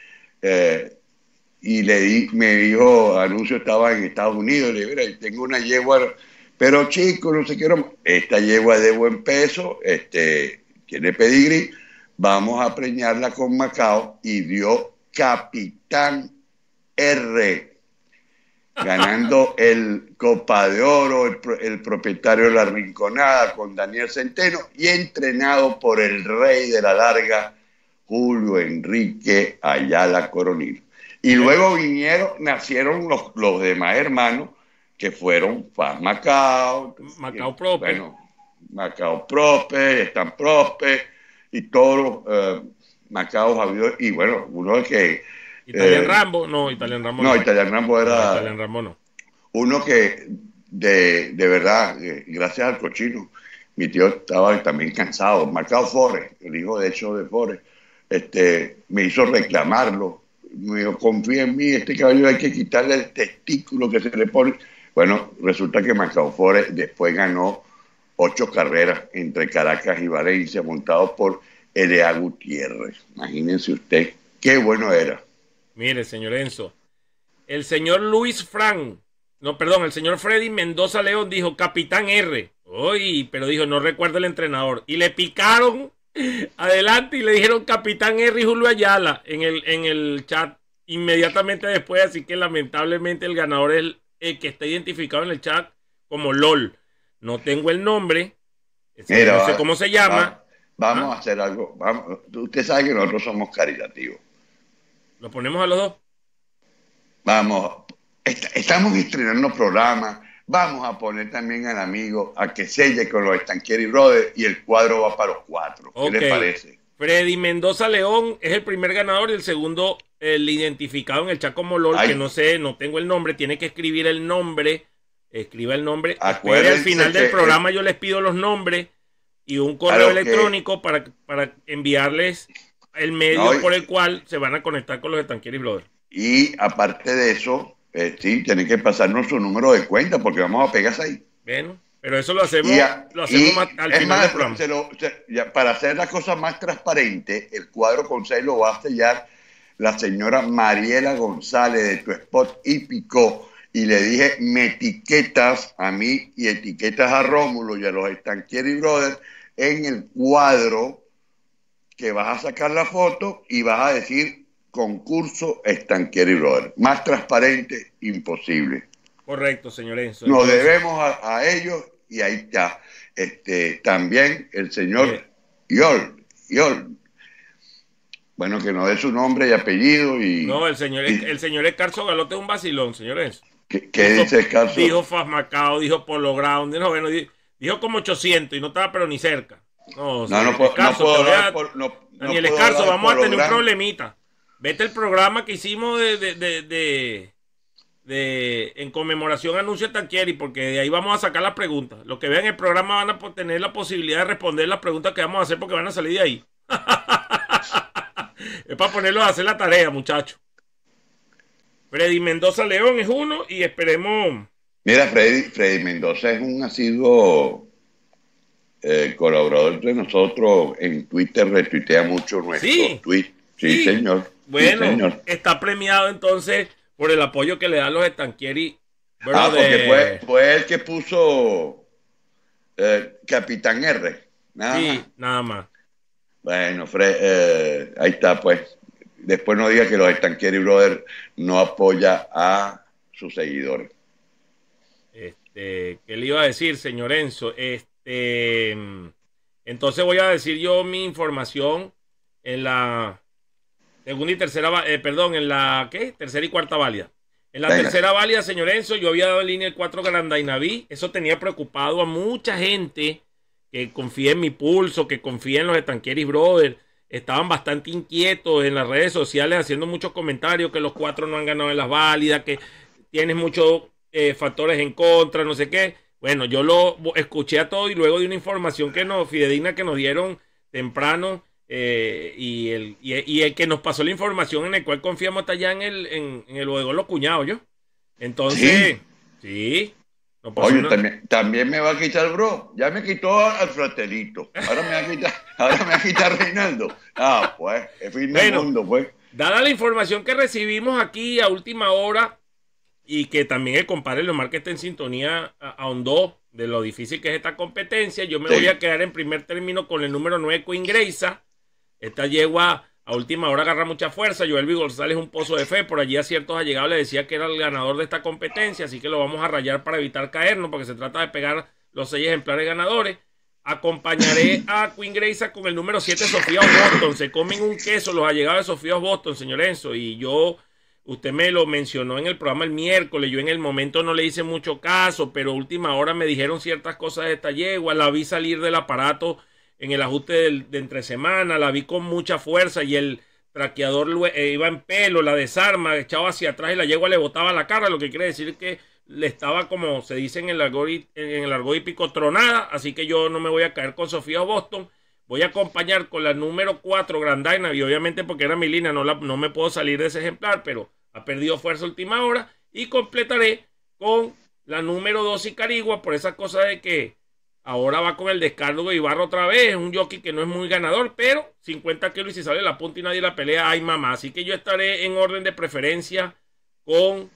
y me dijo, Anuncio estaba en Estados Unidos, le dije, mira, tengo una yegua, pero chico, no sé qué, esta yegua es de buen peso, tiene pedigrí, vamos a preñarla con Macao, y dio Capitán R, ganando el Copa de Oro, el propietario de La Rinconada con Daniel Centeno, y entrenado por el rey de la larga, Julio Enrique Ayala Coronil. Y luego nacieron los demás hermanos, que fueron Faz Macao,
Macao Prope.
Bueno, Macao Prope, Stan Prope, y todos los Macao habido, y bueno, uno que...
Italian Rambo, no, Italian Rambo
no. Italian Rambo era...
No, Italian Rambo no.
Uno que, de verdad, gracias al cochino, mi tío estaba también cansado. Macao Forest, el hijo de hecho de Forest, me hizo reclamarlo. Me dijo, confía en mí, este caballo hay que quitarle el testículo que se le pone. Bueno, resulta que Macao Forest después ganó 8 carreras entre Caracas y Valencia, montado por L.A. Gutiérrez. Imagínense usted, qué bueno era.
Mire, señor Enzo, el señor Luis Frank, no, perdón, el señor Freddy Mendoza León dijo Capitán R. Uy, pero dijo, no recuerdo el entrenador. Y le picaron adelante y le dijeron Capitán R y Julio Ayala en el chat inmediatamente después. Así que lamentablemente el ganador es el que está identificado en el chat como LOL. No tengo el nombre,
Mira,
no sé cómo se llama.
Vamos a hacer algo. Usted sabe que nosotros somos caritativos.
¿Lo ponemos a los dos?
Vamos, estamos estrenando programas. Vamos a poner también al amigo a que selle con los Stanchieri Brothers y el cuadro va para los 4. ¿Qué le parece?
Freddy Mendoza León es el primer ganador y el segundo, el identificado en el chat como LOL, que no sé, no tengo el nombre, tiene que escribir el nombre. Escriba el nombre. Al final del programa yo les pido los nombres y un correo electrónico para enviarles el medio por el cual se van a conectar con los Stanchieri Brothers.
Y aparte de eso, sí, tienen que pasarnos su número de cuenta porque vamos a pegarse ahí.
Bueno, pero eso lo hacemos al final del programa.
Para hacer la cosa más transparente, el cuadro con 6 lo va a sellar la señora Mariela González de Tu Spot Hípico. Y le dije, me etiquetas a mí y etiquetas a Rómulo y a los Stanchieri Brothers en el cuadro que vas a sacar la foto y vas a decir concurso Stanchieri Brothers. Más transparente, imposible.
Correcto, señor Enzo.
Nos debemos a ellos y ahí está. También el señor Yol. Bueno, que nos dé su nombre y apellido. No,
el señor Escarzo Galote es un vacilón, señor Enzo.
¿Qué dice Escarzo?
Dijo Faz Macao, dijo Polo Ground, dijo como 800 y no estaba pero ni cerca. No puedo dar Daniel Escarzo, vamos a tener un problemita. Vete el programa que hicimos en conmemoración a Anuncio Stanchieri, porque de ahí vamos a sacar las preguntas. Los que vean el programa van a tener la posibilidad de responder las preguntas que vamos a hacer porque van a salir de ahí. Es para ponerlos a hacer la tarea, muchachos. Freddy Mendoza León es uno y esperemos.
Mira, Freddy Mendoza es un asiduo colaborador de nosotros. En Twitter retuitea mucho nuestros tweets. Sí, señor.
Bueno,
sí, señor.
Está premiado entonces por el apoyo que le dan los Stanchieri.
Porque fue el que puso Capitán R.
Nada más.
Bueno, ahí está, pues. Después no diga que los Stanchieri Brothers no apoya a sus seguidores.
¿Qué le iba a decir, señor Enzo? Entonces voy a decir yo mi información en la segunda y tercera, en la tercera y cuarta válida. En la tercera válida, señor Enzo, yo había dado en línea el 4 Grandainaví. Eso tenía preocupado a mucha gente que confía en mi pulso, que confía en los Stanchieri Brothers. Estaban bastante inquietos en las redes sociales haciendo muchos comentarios que los 4 no han ganado en las válidas, que tienes muchos factores en contra, no sé qué. Bueno, yo lo escuché a todo y luego de una información fidedigna que nos dieron temprano y el que nos pasó la información en el cual confiamos está allá en el bodegón Los Cuñados, ¿yo? Entonces, sí.
Oye, también me va a quitar el bro. Ya me quitó al fratelito. Ahora me va a quitar. Ahora me quita Reinaldo. Ah, pues, es fin del mundo, pues.
Dada la información que recibimos aquí a última hora y que también el compadre Leomar que está en sintonía ahondó de lo difícil que es esta competencia, yo me voy a quedar en primer término con el número 9, Queen Grace. Esta yegua a última hora agarra mucha fuerza. Joelvi González un pozo de fe. Por allí a ciertos allegados le decía que era el ganador de esta competencia, así que lo vamos a rayar para evitar caernos, porque se trata de pegar los 6 ejemplares ganadores. Acompañaré a Queen Grace con el número 7, Sofía Boston. Se comen un queso los allegados de Sofía Boston, señor Enzo. Y usted me lo mencionó en el programa el miércoles. Yo en el momento no le hice mucho caso, pero a última hora me dijeron ciertas cosas de esta yegua. La vi salir del aparato en el ajuste de entre semana. La vi con mucha fuerza y el traqueador iba en pelo, la desarma, echaba hacia atrás y la yegua le botaba la cara, lo que quiere decir que le estaba, como se dice en el argot hípico, tronada. Así que yo no me voy a caer con Sofía Boston. Voy a acompañar con la número 4, Grand Dynavy, obviamente porque era mi línea, no me puedo salir de ese ejemplar, pero ha perdido fuerza a última hora. Y completaré con la número 2, Icarigua, por esa cosa de que ahora va con el descargo de Ibarra otra vez. Es un jockey que no es muy ganador, pero 50 kilos y si sale la punta y nadie la pelea, ay mamá. Así que yo estaré en orden de preferencia con...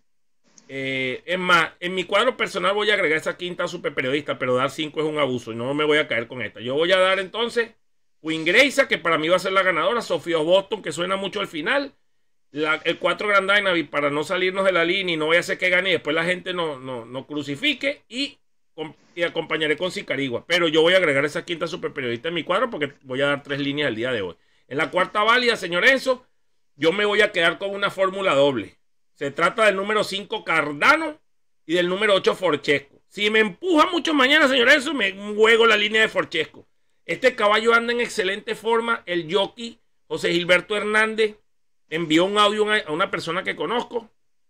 es más, en mi cuadro personal voy a agregar esa quinta super periodista, pero dar 5 es un abuso y no me voy a caer con esta. Yo voy a dar entonces Queen Grace, que para mí va a ser la ganadora, Sofía Boston, que suena mucho al final, el 4 Grand Dynavy para no salirnos de la línea y no voy a hacer que gane y después la gente no crucifique, y acompañaré con Sicarigua. Pero yo voy a agregar esa quinta super periodista en mi cuadro porque voy a dar 3 líneas el día de hoy. En la cuarta válida, señor Enzo, yo me voy a quedar con una fórmula doble. Se trata del número 5 Cardano y del número 8 Forchesco. Si me empuja mucho mañana, señor Enzo, me juego la línea de Forchesco. Este caballo anda en excelente forma. El jockey José Gilberto Hernández envió un audio a una persona que conozco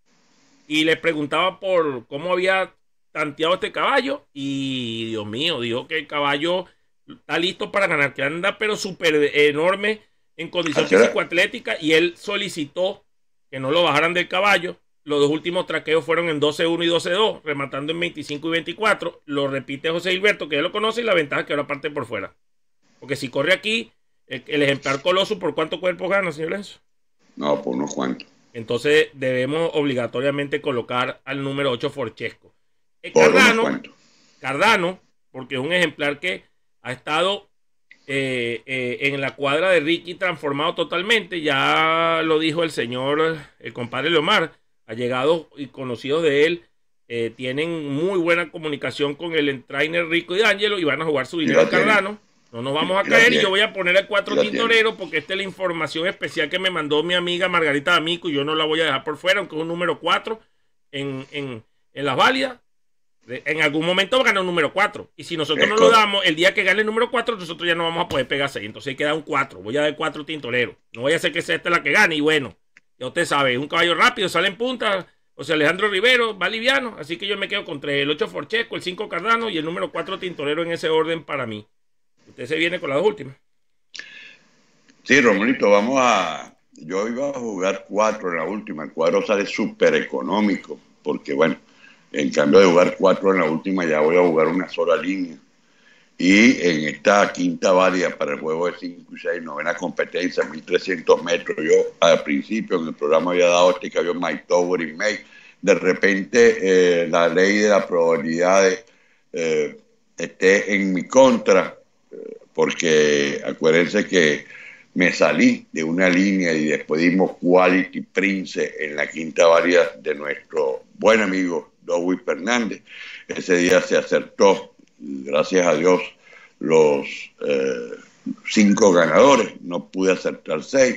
y le preguntaba por cómo había tanteado este caballo. Y Dios mío, dijo que el caballo está listo para ganar, que anda pero súper enorme en condición físico-atlética, y él solicitó que no lo bajaran del caballo. Los 2 últimos traqueos fueron en 12-1 y 12-2, rematando en 25 y 24. Lo repite José Gilberto, que ya lo conoce, y la ventaja es que ahora parte por fuera. Porque si corre aquí, el ejemplar Coloso, ¿por cuánto cuerpos gana, señor Enzo?
No, por unos cuantos.
Entonces debemos obligatoriamente colocar al número 8 Forchesco. Cardano, porque es un ejemplar que ha estado en la cuadra de Ricky transformado totalmente. Ya lo dijo el compadre Leomar. Allegados y conocidos de él tienen muy buena comunicación con el trainer Rico y D'Angelo y van a jugar su dinero a Cardano. No nos vamos a caer, y yo voy a poner el 4 Tintorero porque esta es la información especial que me mandó mi amiga Margarita D'Amico y yo no la voy a dejar por fuera, aunque es un número 4 en las válidas. En algún momento va a ganar un número 4. Y si nosotros no lo damos, el día que gane el número 4, nosotros ya no vamos a poder pegar 6. Entonces hay que dar un 4. Voy a dar 4 Tintoreros. No voy a hacer que sea esta la que gane. Y bueno, ya usted sabe, es un caballo rápido, sale en punta. O sea, Alejandro Rivero va liviano. Así que yo me quedo con 3, el 8 Forchesco, el 5 Cardano y el número 4 Tintorero en ese orden para mí. Usted se viene con las 2 últimas.
Sí, Romolito, yo iba a jugar 4 en la última. El cuadro sale súper económico. Porque bueno, en cambio de jugar 4 en la última, ya voy a jugar una sola línea. Y en esta quinta válida para el juego de 5 y 6, novena competencia, 1300 metros, yo al principio en el programa había dado este caballo My Tower y May. De repente la ley de las probabilidades esté en mi contra, porque acuérdense que me salí de una línea y después dimos Quality Prince en la quinta válida de nuestro buen amigo Dowie Fernández. Ese día se acertó, gracias a Dios, los 5 ganadores. No pude acertar 6.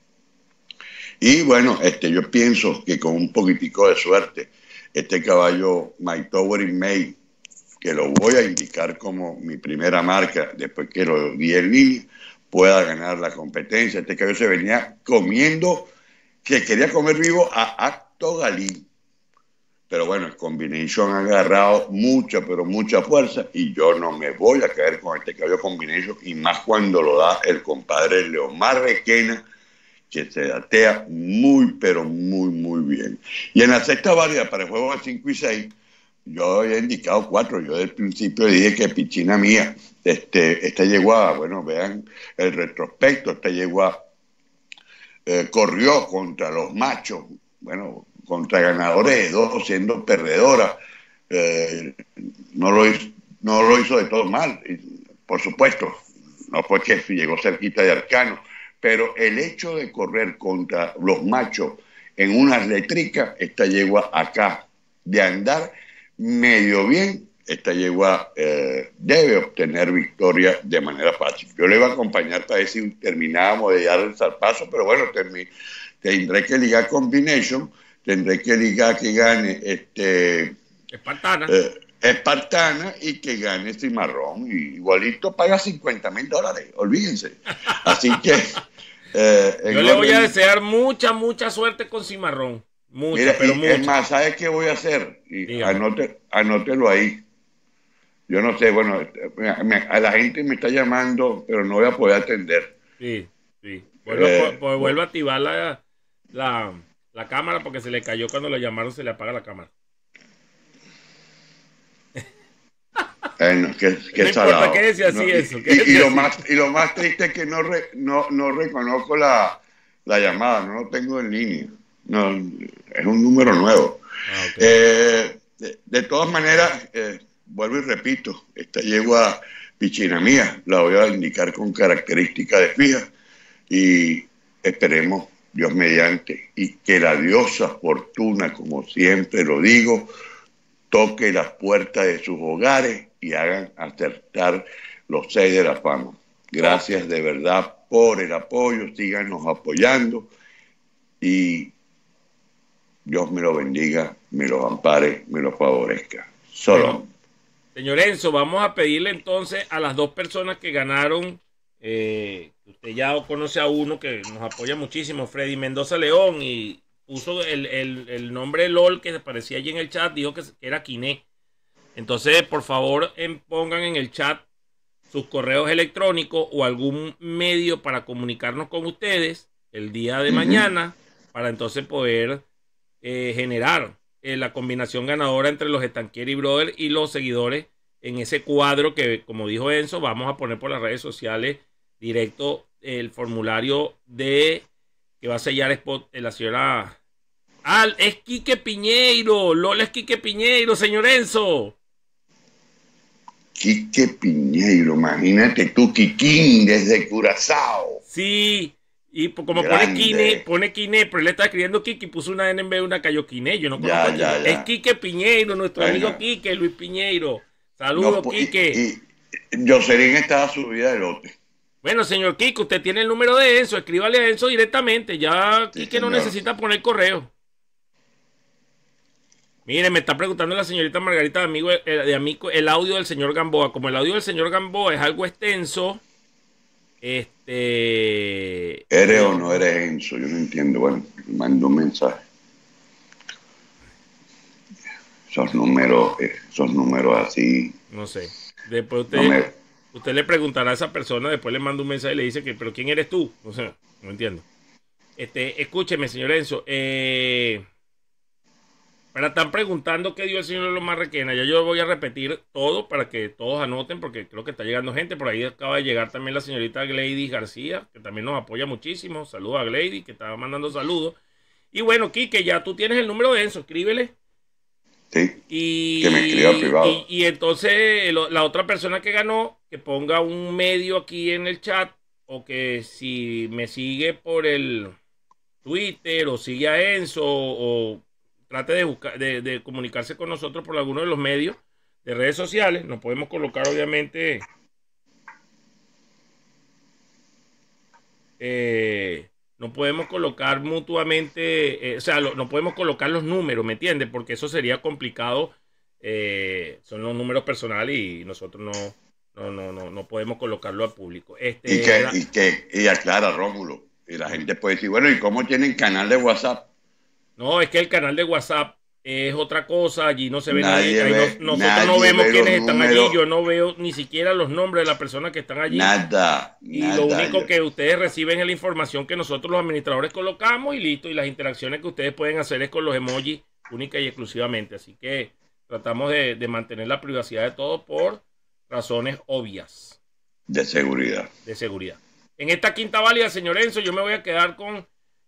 Y bueno, yo pienso que con un poquitico de suerte, este caballo My Tower in May, que lo voy a indicar como mi primera marca después que lo di en línea, pueda ganar la competencia. Este caballo se venía comiendo, que quería comer vivo a Acto Galí. Pero bueno, el combination ha agarrado mucha, pero mucha fuerza, y yo no me voy a caer con este caballo combination, y más cuando lo da el compadre Leomar Requena, que se datea muy, pero muy, muy bien. Y en la sexta válida para el juego de 5 y 6, yo había indicado 4. Yo del principio dije que Pichina Mía, esta yegua, bueno, vean el retrospecto, esta yegua corrió contra los machos, bueno, contra ganadores de 2, siendo perdedora. No lo hizo de todo mal, y, por supuesto, no fue que llegó cerquita de Arcano, pero el hecho de correr contra los machos en unas letricas, esta yegua acá, de andar medio bien, esta yegua debe obtener victoria de manera fácil. Yo le iba a acompañar para ver si terminábamos de dar el zarpazo, pero bueno, tendré que ligar Combination, tendré que ligar que gane
Espartana.
Espartana y que gane Cimarrón. Y igualito paga $50,000, olvídense. Así que...
yo le voy a desear mucha suerte con Cimarrón. Mucha, pero mucha.
Es más, ¿sabes qué voy a hacer? Y anótelo ahí. Yo no sé, bueno, a la gente me está llamando, pero no voy a poder atender.
Sí. Vuelvo a activar la cámara porque se le cayó cuando le llamaron, se le apaga la cámara.
No
importa, ¿qué decía así eso?
Y lo más triste es que no reconozco la llamada, no lo tengo en línea. No, es un número nuevo. Okay. De todas maneras, vuelvo y repito, esta yegua Pichina Mía la voy a indicar con características de fija y esperemos, Dios mediante, y que la diosa Fortuna, como siempre lo digo, toque las puertas de sus hogares y hagan acertar los 6 de la fama. Gracias de verdad por el apoyo, síganos apoyando y Dios me lo bendiga, me lo ampare, me lo favorezca. Solo.
Señor Enzo, vamos a pedirle entonces a las 2 personas que ganaron, usted ya conoce a uno que nos apoya muchísimo, Freddy Mendoza León, y puso el nombre LOL que aparecía allí en el chat, dijo que era Quiné. Entonces, por favor, pongan en el chat sus correos electrónicos o algún medio para comunicarnos con ustedes el día de mañana, para entonces poder generar la combinación ganadora entre los Stanchieri Brothers y los seguidores en ese cuadro que, como dijo Enzo, vamos a poner por las redes sociales directo el formulario que va a sellar spot la señora... es Quique Piñeiro, Lola es Quique Piñeiro, señor Enzo.
Quique Piñeiro, imagínate tú, Quiquín desde Curazao.
Sí, y como pone Quiné, pero él está escribiendo Quique y puso una N en vez de una cayó Quiné, yo no conozco ya. Es Quique Piñeiro, nuestro amigo Quique, Luis Piñeiro. Saludos, Quique.
Y Jocelyn estaba subida de lote.
Bueno, señor Quique, usted tiene el número de Enzo, escríbale a Enzo directamente, ya sí, Quique no necesita poner correo. Mire, me está preguntando la señorita Margarita de amigo el audio del señor Gamboa. Como el audio del señor Gamboa es algo extenso,
¿Eres o no eres Enzo? Yo no entiendo. Bueno, mando un mensaje. Esos números así.
No sé. Después usted le preguntará a esa persona, después le manda un mensaje y le dice que, pero ¿quién eres tú? O sea, no entiendo. Escúcheme, señor Enzo. Pero están preguntando qué dio el señor Lolo Marrequena. Ya yo voy a repetir todo para que todos anoten, porque creo que está llegando gente. Por ahí acaba de llegar también la señorita Gleidy García, que también nos apoya muchísimo. Saludos a Gleidy, que estaba mandando saludos. Y bueno, Quique, ya tú tienes el número de Enzo, escríbele.
Sí, que me escriba privado.
Y entonces la otra persona que ganó, que ponga un medio aquí en el chat, o que si me sigue por el Twitter, o sigue a Enzo, o trate de buscar, de comunicarse con nosotros por alguno de los medios de redes sociales. Nos podemos colocar, obviamente, no podemos colocar mutuamente, o sea, no podemos colocar los números, ¿me entiendes? Porque eso sería complicado. Son los números personales y nosotros no podemos colocarlo al público.
Y aclara, Rómulo, y la gente puede decir, bueno, ¿y cómo tienen canal de WhatsApp?
No, es que el canal de WhatsApp es otra cosa, allí no se ve nadie. Nosotros no vemos quiénes están allí, yo no veo ni siquiera los nombres de las personas que están allí. Lo único que ustedes reciben es la información que nosotros los administradores colocamos y listo, y las interacciones que ustedes pueden hacer es con los emojis única y exclusivamente. Así que Tratamos de mantener la privacidad de todos por razones obvias.
De seguridad.
De seguridad. En esta quinta válida, señor Enzo, yo me voy a quedar con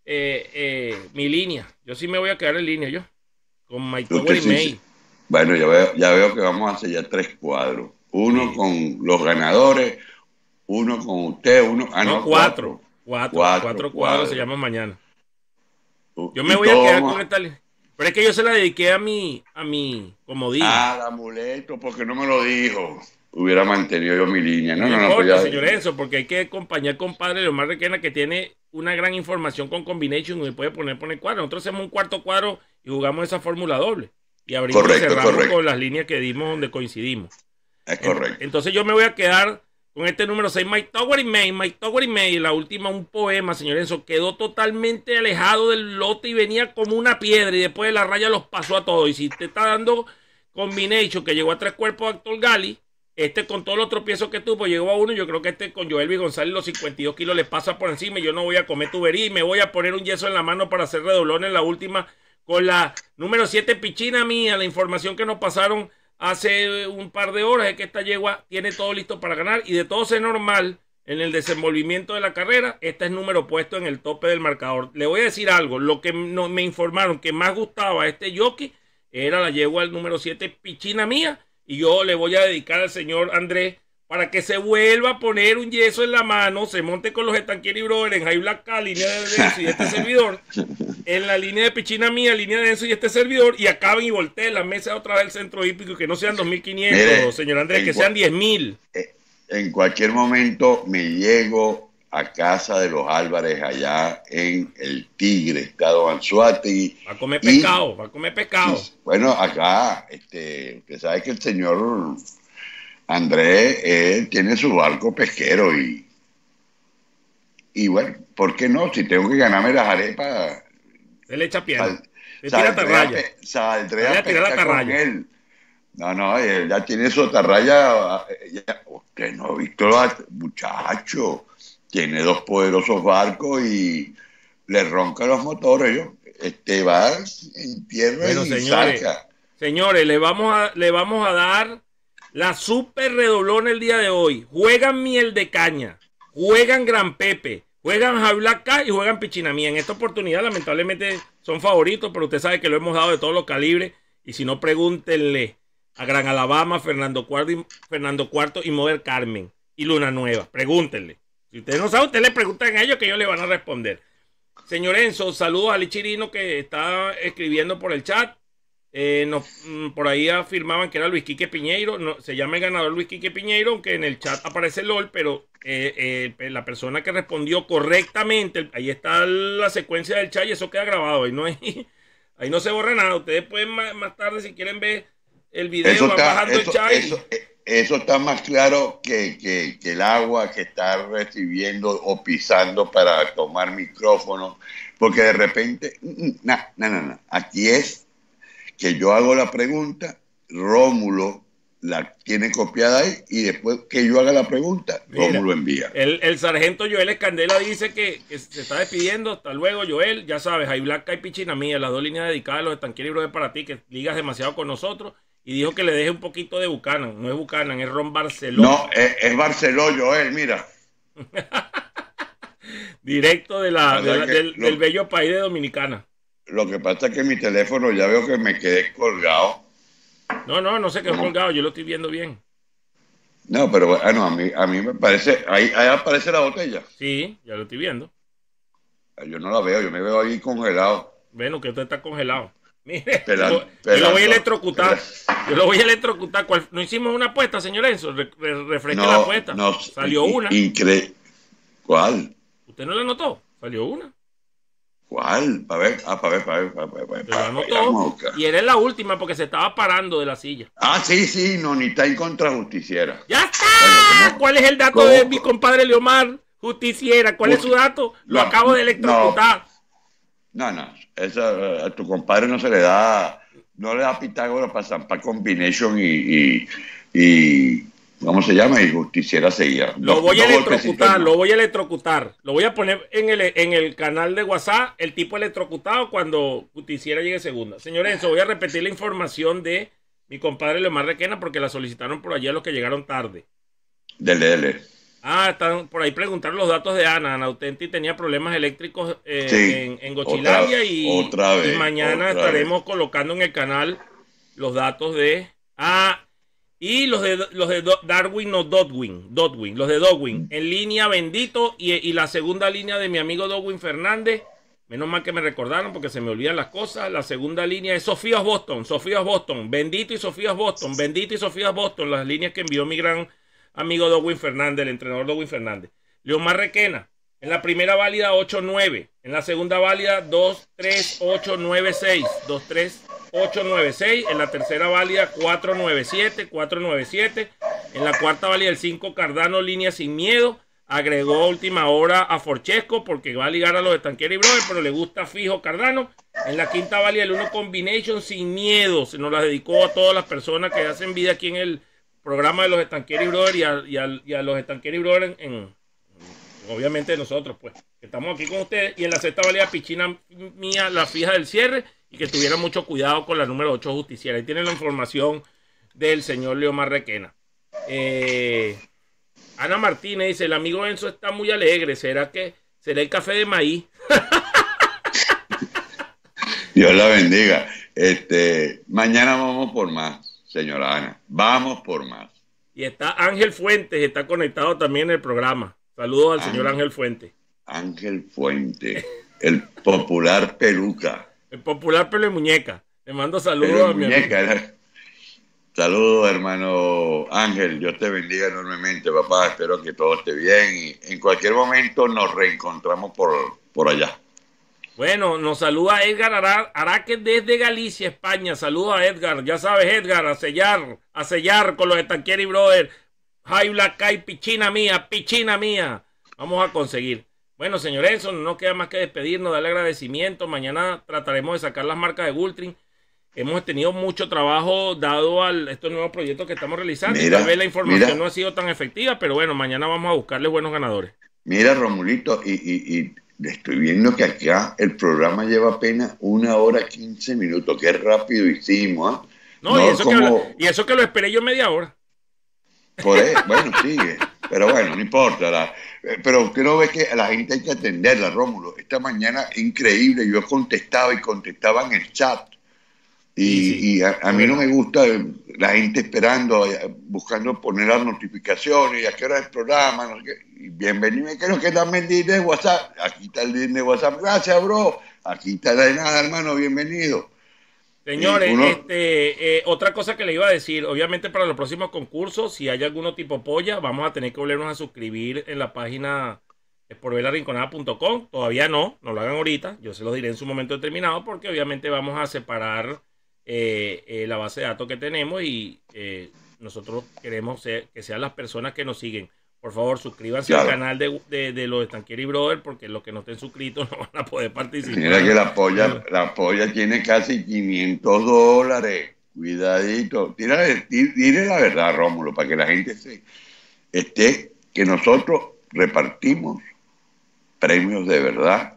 mi línea. Yo sí me voy a quedar en línea, yo. Con Mike Tower y
Sí,
May.
sí. Bueno, ya veo que vamos a sellar 3 cuadros. Uno
Sí.
con los ganadores, uno con usted, uno...
No, cuatro. Cuatro cuadros se llaman mañana. Yo me voy a quedar con esta línea. Pero es que yo se la dediqué a mi comodín.
Ah, el amuleto, porque no me lo dijo. Hubiera mantenido yo mi línea. No,
No
pues
importa,
ya-
señor Enzo, porque hay que acompañar compadre Leomar Requena, que tiene una gran información con combination y puede poner cuadro. Nosotros hacemos un cuarto cuadro y jugamos esa fórmula doble. Y abrimos y
Correcto,
cerramos
correcto.
con las líneas que dimos donde coincidimos.
Es correcto.
Entonces yo me voy a quedar con este número 6, Mike Tower y May. La última, un poema, señor Enzo. Quedó totalmente alejado del lote y venía como una piedra. Y después de la raya los pasó a todos. Y si te está dando combination, que llegó a 3 cuerpos de Actor Gali, con todos los tropiezos que tuvo, llegó a 1. Yo creo que con Joelvis González los 52 kilos le pasa por encima. Y yo no voy a comer tubería y me voy a poner un yeso en la mano para hacer redoblón en la última. Con la número 7, Pichina Mía. La información que nos pasaron hace un par de horas es que esta yegua tiene todo listo para ganar. Y de todo ser normal en el desenvolvimiento de la carrera, esta es número puesto en el tope del marcador. Le voy a decir algo. Lo que me informaron que más gustaba a este jockey era la yegua el número 7, Pichina Mía. Y yo le voy a dedicar al señor Andrés para que se vuelva a poner un yeso en la mano, se monte con los Estanquieri Brothers en High Black K, línea de Enzo y este servidor, en la línea de Pichina Mía, línea de Enzo y este servidor, y acaben y volteen la mesa otra vez del centro hípico y que no sean 2.500,
Mire,
señor Andrés, que sean 10.000.
En cualquier momento me llego a casa de los Álvarez allá en el Tigre, estado Anzoátegui.
Va a comer pescado, va a comer pescado.
Bueno, acá, usted sabe que el señor Andrés tiene su barco pesquero y bueno, ¿por qué no? Si tengo que ganarme las arepas,
Él le echa pierna. Le tira
saldré
atarraya.
saldré
Voy
a
a tirar la
pescar con
atarraya.
él. No, él ya tiene su atarraya. Usted no ha visto, muchacho, tiene 2 poderosos barcos y le ronca los motores. Va en tierra
Bueno,
y
señores,
saca.
señores, le vamos a dar la super redoblón el día de hoy. Juegan Miel de Caña, juegan Gran Pepe, juegan Jaula K y juegan Pichinamía. En esta oportunidad, lamentablemente, son favoritos, pero usted sabe que lo hemos dado de todos los calibres. Y si no, pregúntenle a Gran Alabama, Fernando Cuarto y Mover Carmen y Luna Nueva. Pregúntenle. Si usted no sabe, usted le preguntan a ellos que ellos le van a responder. Señor Enzo, saludos a Ali Chirino que está escribiendo por el chat. Por ahí afirmaban que era Luis Quique Piñeiro. No, se llama el ganador Luis Quique Piñeiro, aunque en el chat aparece LOL, pero la persona que respondió correctamente, ahí está la secuencia del chat y eso queda grabado. Ahí no se borra nada. Ustedes pueden más tarde, si quieren ver el video, van bajando el chat.
Eso está más claro que el agua que está recibiendo o pisando para tomar micrófono, porque de repente, no. Aquí es que yo hago la pregunta, Rómulo la tiene copiada ahí y después que yo haga la pregunta, Rómulo envía.
El sargento Joel Escandela dice que se está despidiendo. Hasta luego, Joel. Ya sabes, hay Black y Pichinamía, las 2 líneas dedicadas a los Estanquieri Brothers para ti, que ligas demasiado con nosotros. Y dijo que le deje un poquito de Buchanan. No es Buchanan, es Ron Barceló.
No, es Barceló, Joel, mira.
Directo del bello país de Dominicana.
Lo que pasa es que mi teléfono ya veo que me quedé colgado.
No se quedó colgado, yo lo estoy viendo bien.
No, pero bueno, a mí me parece, ahí aparece la botella.
Sí, ya lo estoy viendo.
Yo no la veo, yo me veo ahí congelado.
Bueno, que usted está congelado. Mire,
Yo
lo voy a electrocutar. Yo lo voy a electrocutar. ¿No hicimos una apuesta, señor Enzo? Refresque la apuesta. Salió una.
Increíble. ¿Cuál?
¿Usted no la notó? Salió una.
¿Cuál? Para ver.
Lo anotó. Y era la última porque se estaba parando de la silla.
Ah, sí, Nonita en contra justiciera.
¡Ya está! ¿Cuál es el dato de mi compadre Leomar? Justiciera. ¿Cuál es su dato? Lo acabo de electrocutar.
No, a tu compadre no le da Pitágoras para zampar combination y ¿cómo se llama? Y justiciera seguía.
Lo voy a electrocutar. Lo voy a poner en el canal de WhatsApp, el tipo electrocutado cuando justiciera llegue segunda. Señor Enzo, voy a repetir la información de mi compadre Leomar Requena, porque la solicitaron por allá los que llegaron tarde.
Dele.
Ah, están por ahí preguntaron los datos de Ana. Ana Autenti tenía problemas eléctricos
Sí,
en Gochilandia y mañana estaremos colocando en el canal los datos de... y los de Darwin o Dodwin, los de Dodwin, en línea Bendito y la segunda línea de mi amigo Dodwin Fernández. Menos mal que me recordaron porque se me olvidan las cosas. La segunda línea es Sofías Boston, Bendito y Sofías Boston, las líneas que envió mi gran amigo Dodwin Fernández, el entrenador Dodwin Fernández. Leomar Requena, en la primera válida 8-9, en la segunda válida 2-3-8-9-6, 2-3-8-9-6, en la tercera válida 4-9-7, en la cuarta válida el 5 Cardano, línea sin miedo. Agregó a última hora a Forchesco porque va a ligar a los de Stanquieri Brothers, pero le gusta fijo Cardano. En la quinta válida el 1 Combination sin miedo. Se nos la dedicó a todas las personas que hacen vida aquí en el programa de los Stanquieri Brothers y a los Stanquieri Brothers obviamente nosotros, pues, que estamos aquí con ustedes. Y en la sexta válida Pichina mía, la fija del cierre, y que tuvieran mucho cuidado con la número 8 Justiciera. Ahí tienen la información del señor Leomar Requena. Ana Martínez dice, el amigo Enzo está muy alegre. ¿Será el café de maíz?
Dios la bendiga. Mañana vamos por más, señora Ana. Vamos por más.
Y está Ángel Fuentes, está conectado también en el programa. Saludos al señor Ángel Fuentes.
Ángel Fuentes, el popular peluca.
El popular pelo de muñeca. Le mando saludos a mi amigo.
Saludos, hermano Ángel. Dios te bendiga enormemente, papá. Espero que todo esté bien y en cualquier momento nos reencontramos por allá.
Bueno, nos saluda Edgar Araque desde Galicia, España. Saludos a Edgar. Ya sabes, Edgar, a sellar con los Stanquieri Brothers. High Black Kai, pichina mía. Vamos a conseguir. Bueno, señor Enzo, no nos queda más que despedirnos, darle agradecimiento. Mañana trataremos de sacar las marcas de Gultrin. Hemos tenido mucho trabajo dado a estos nuevos proyectos que estamos realizando. Tal vez la información no ha sido tan efectiva, pero bueno, mañana vamos a buscarle buenos ganadores.
Mira, Romulito, y estoy viendo que acá el programa lleva apenas 1 hora 15 minutos. Qué rápido hicimos, ¿eh?
No, y eso que lo esperé yo media hora.
Por eso, bueno, sigue. Pero bueno, no importa. Pero usted no ve que a la gente hay que atenderla, Rómulo. Esta mañana, increíble, yo contestaba en el chat. Y a mí no me gusta la gente esperando, buscando poner las notificaciones y a qué hora es el programa. No sé qué. Y bienvenido, creo que dame el link de WhatsApp. Aquí está el link de WhatsApp. Gracias, bro. Aquí está de nada, hermano. Bienvenido.
Señores, otra cosa que le iba a decir, obviamente para los próximos concursos, si hay alguno tipo polla, vamos a tener que volvernos a suscribir en la página porvelarinconada.com. Todavía no lo hagan ahorita. Yo se los diré en su momento determinado porque obviamente vamos a separar la base de datos que tenemos y nosotros queremos que sean las personas que nos siguen. Por favor, suscríbanse al canal de los Stanquieri Brothers porque los que no estén suscritos no van a poder participar.
Mira que la polla tiene casi $500. Cuidadito. Dile la verdad, Rómulo, para que la gente esté que nosotros repartimos premios de verdad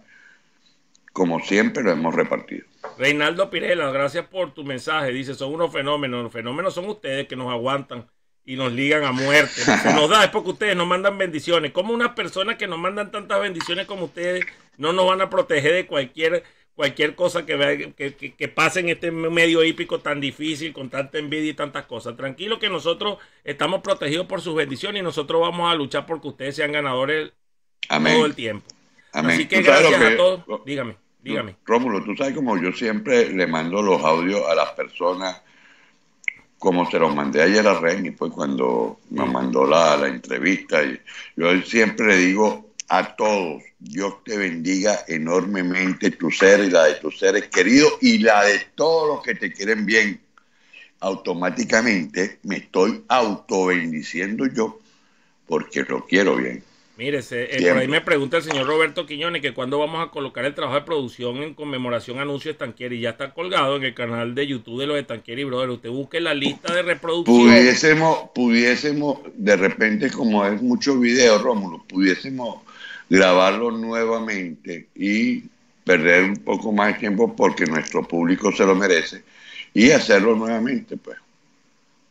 como siempre lo hemos repartido.
Reinaldo Pirela, gracias por tu mensaje. Dice, son unos fenómenos. Los fenómenos son ustedes que nos aguantan y nos ligan a muerte. Se nos da, es porque ustedes nos mandan bendiciones. ¿Cómo unas personas que nos mandan tantas bendiciones como ustedes no nos van a proteger de cualquier cosa que pase en este medio hípico tan difícil, con tanta envidia y tantas cosas? Tranquilo que nosotros estamos protegidos por sus bendiciones y nosotros vamos a luchar porque ustedes sean ganadores todo el tiempo.
Amén.
Así que gracias a todos. Dígame.
Rómulo, tú sabes como yo siempre le mando los audios a las personas como se los mandé ayer a Ren y pues cuando nos mandó la entrevista. Y yo siempre le digo a todos, Dios te bendiga enormemente tu ser y la de tus seres queridos y la de todos los que te quieren bien. Automáticamente me estoy autobendiciendo yo porque lo quiero bien.
Mire, por ahí me pregunta el señor Roberto Quiñones que cuándo vamos a colocar el trabajo de producción en conmemoración Anuncio Stanquieri. Ya está colgado en el canal de YouTube de los Stanquieri Brothers. Usted busque la lista de reproducción.
Pudiésemos, de repente, como es mucho video, Rómulo, pudiésemos grabarlo nuevamente y perder un poco más de tiempo porque nuestro público se lo merece y hacerlo nuevamente, pues.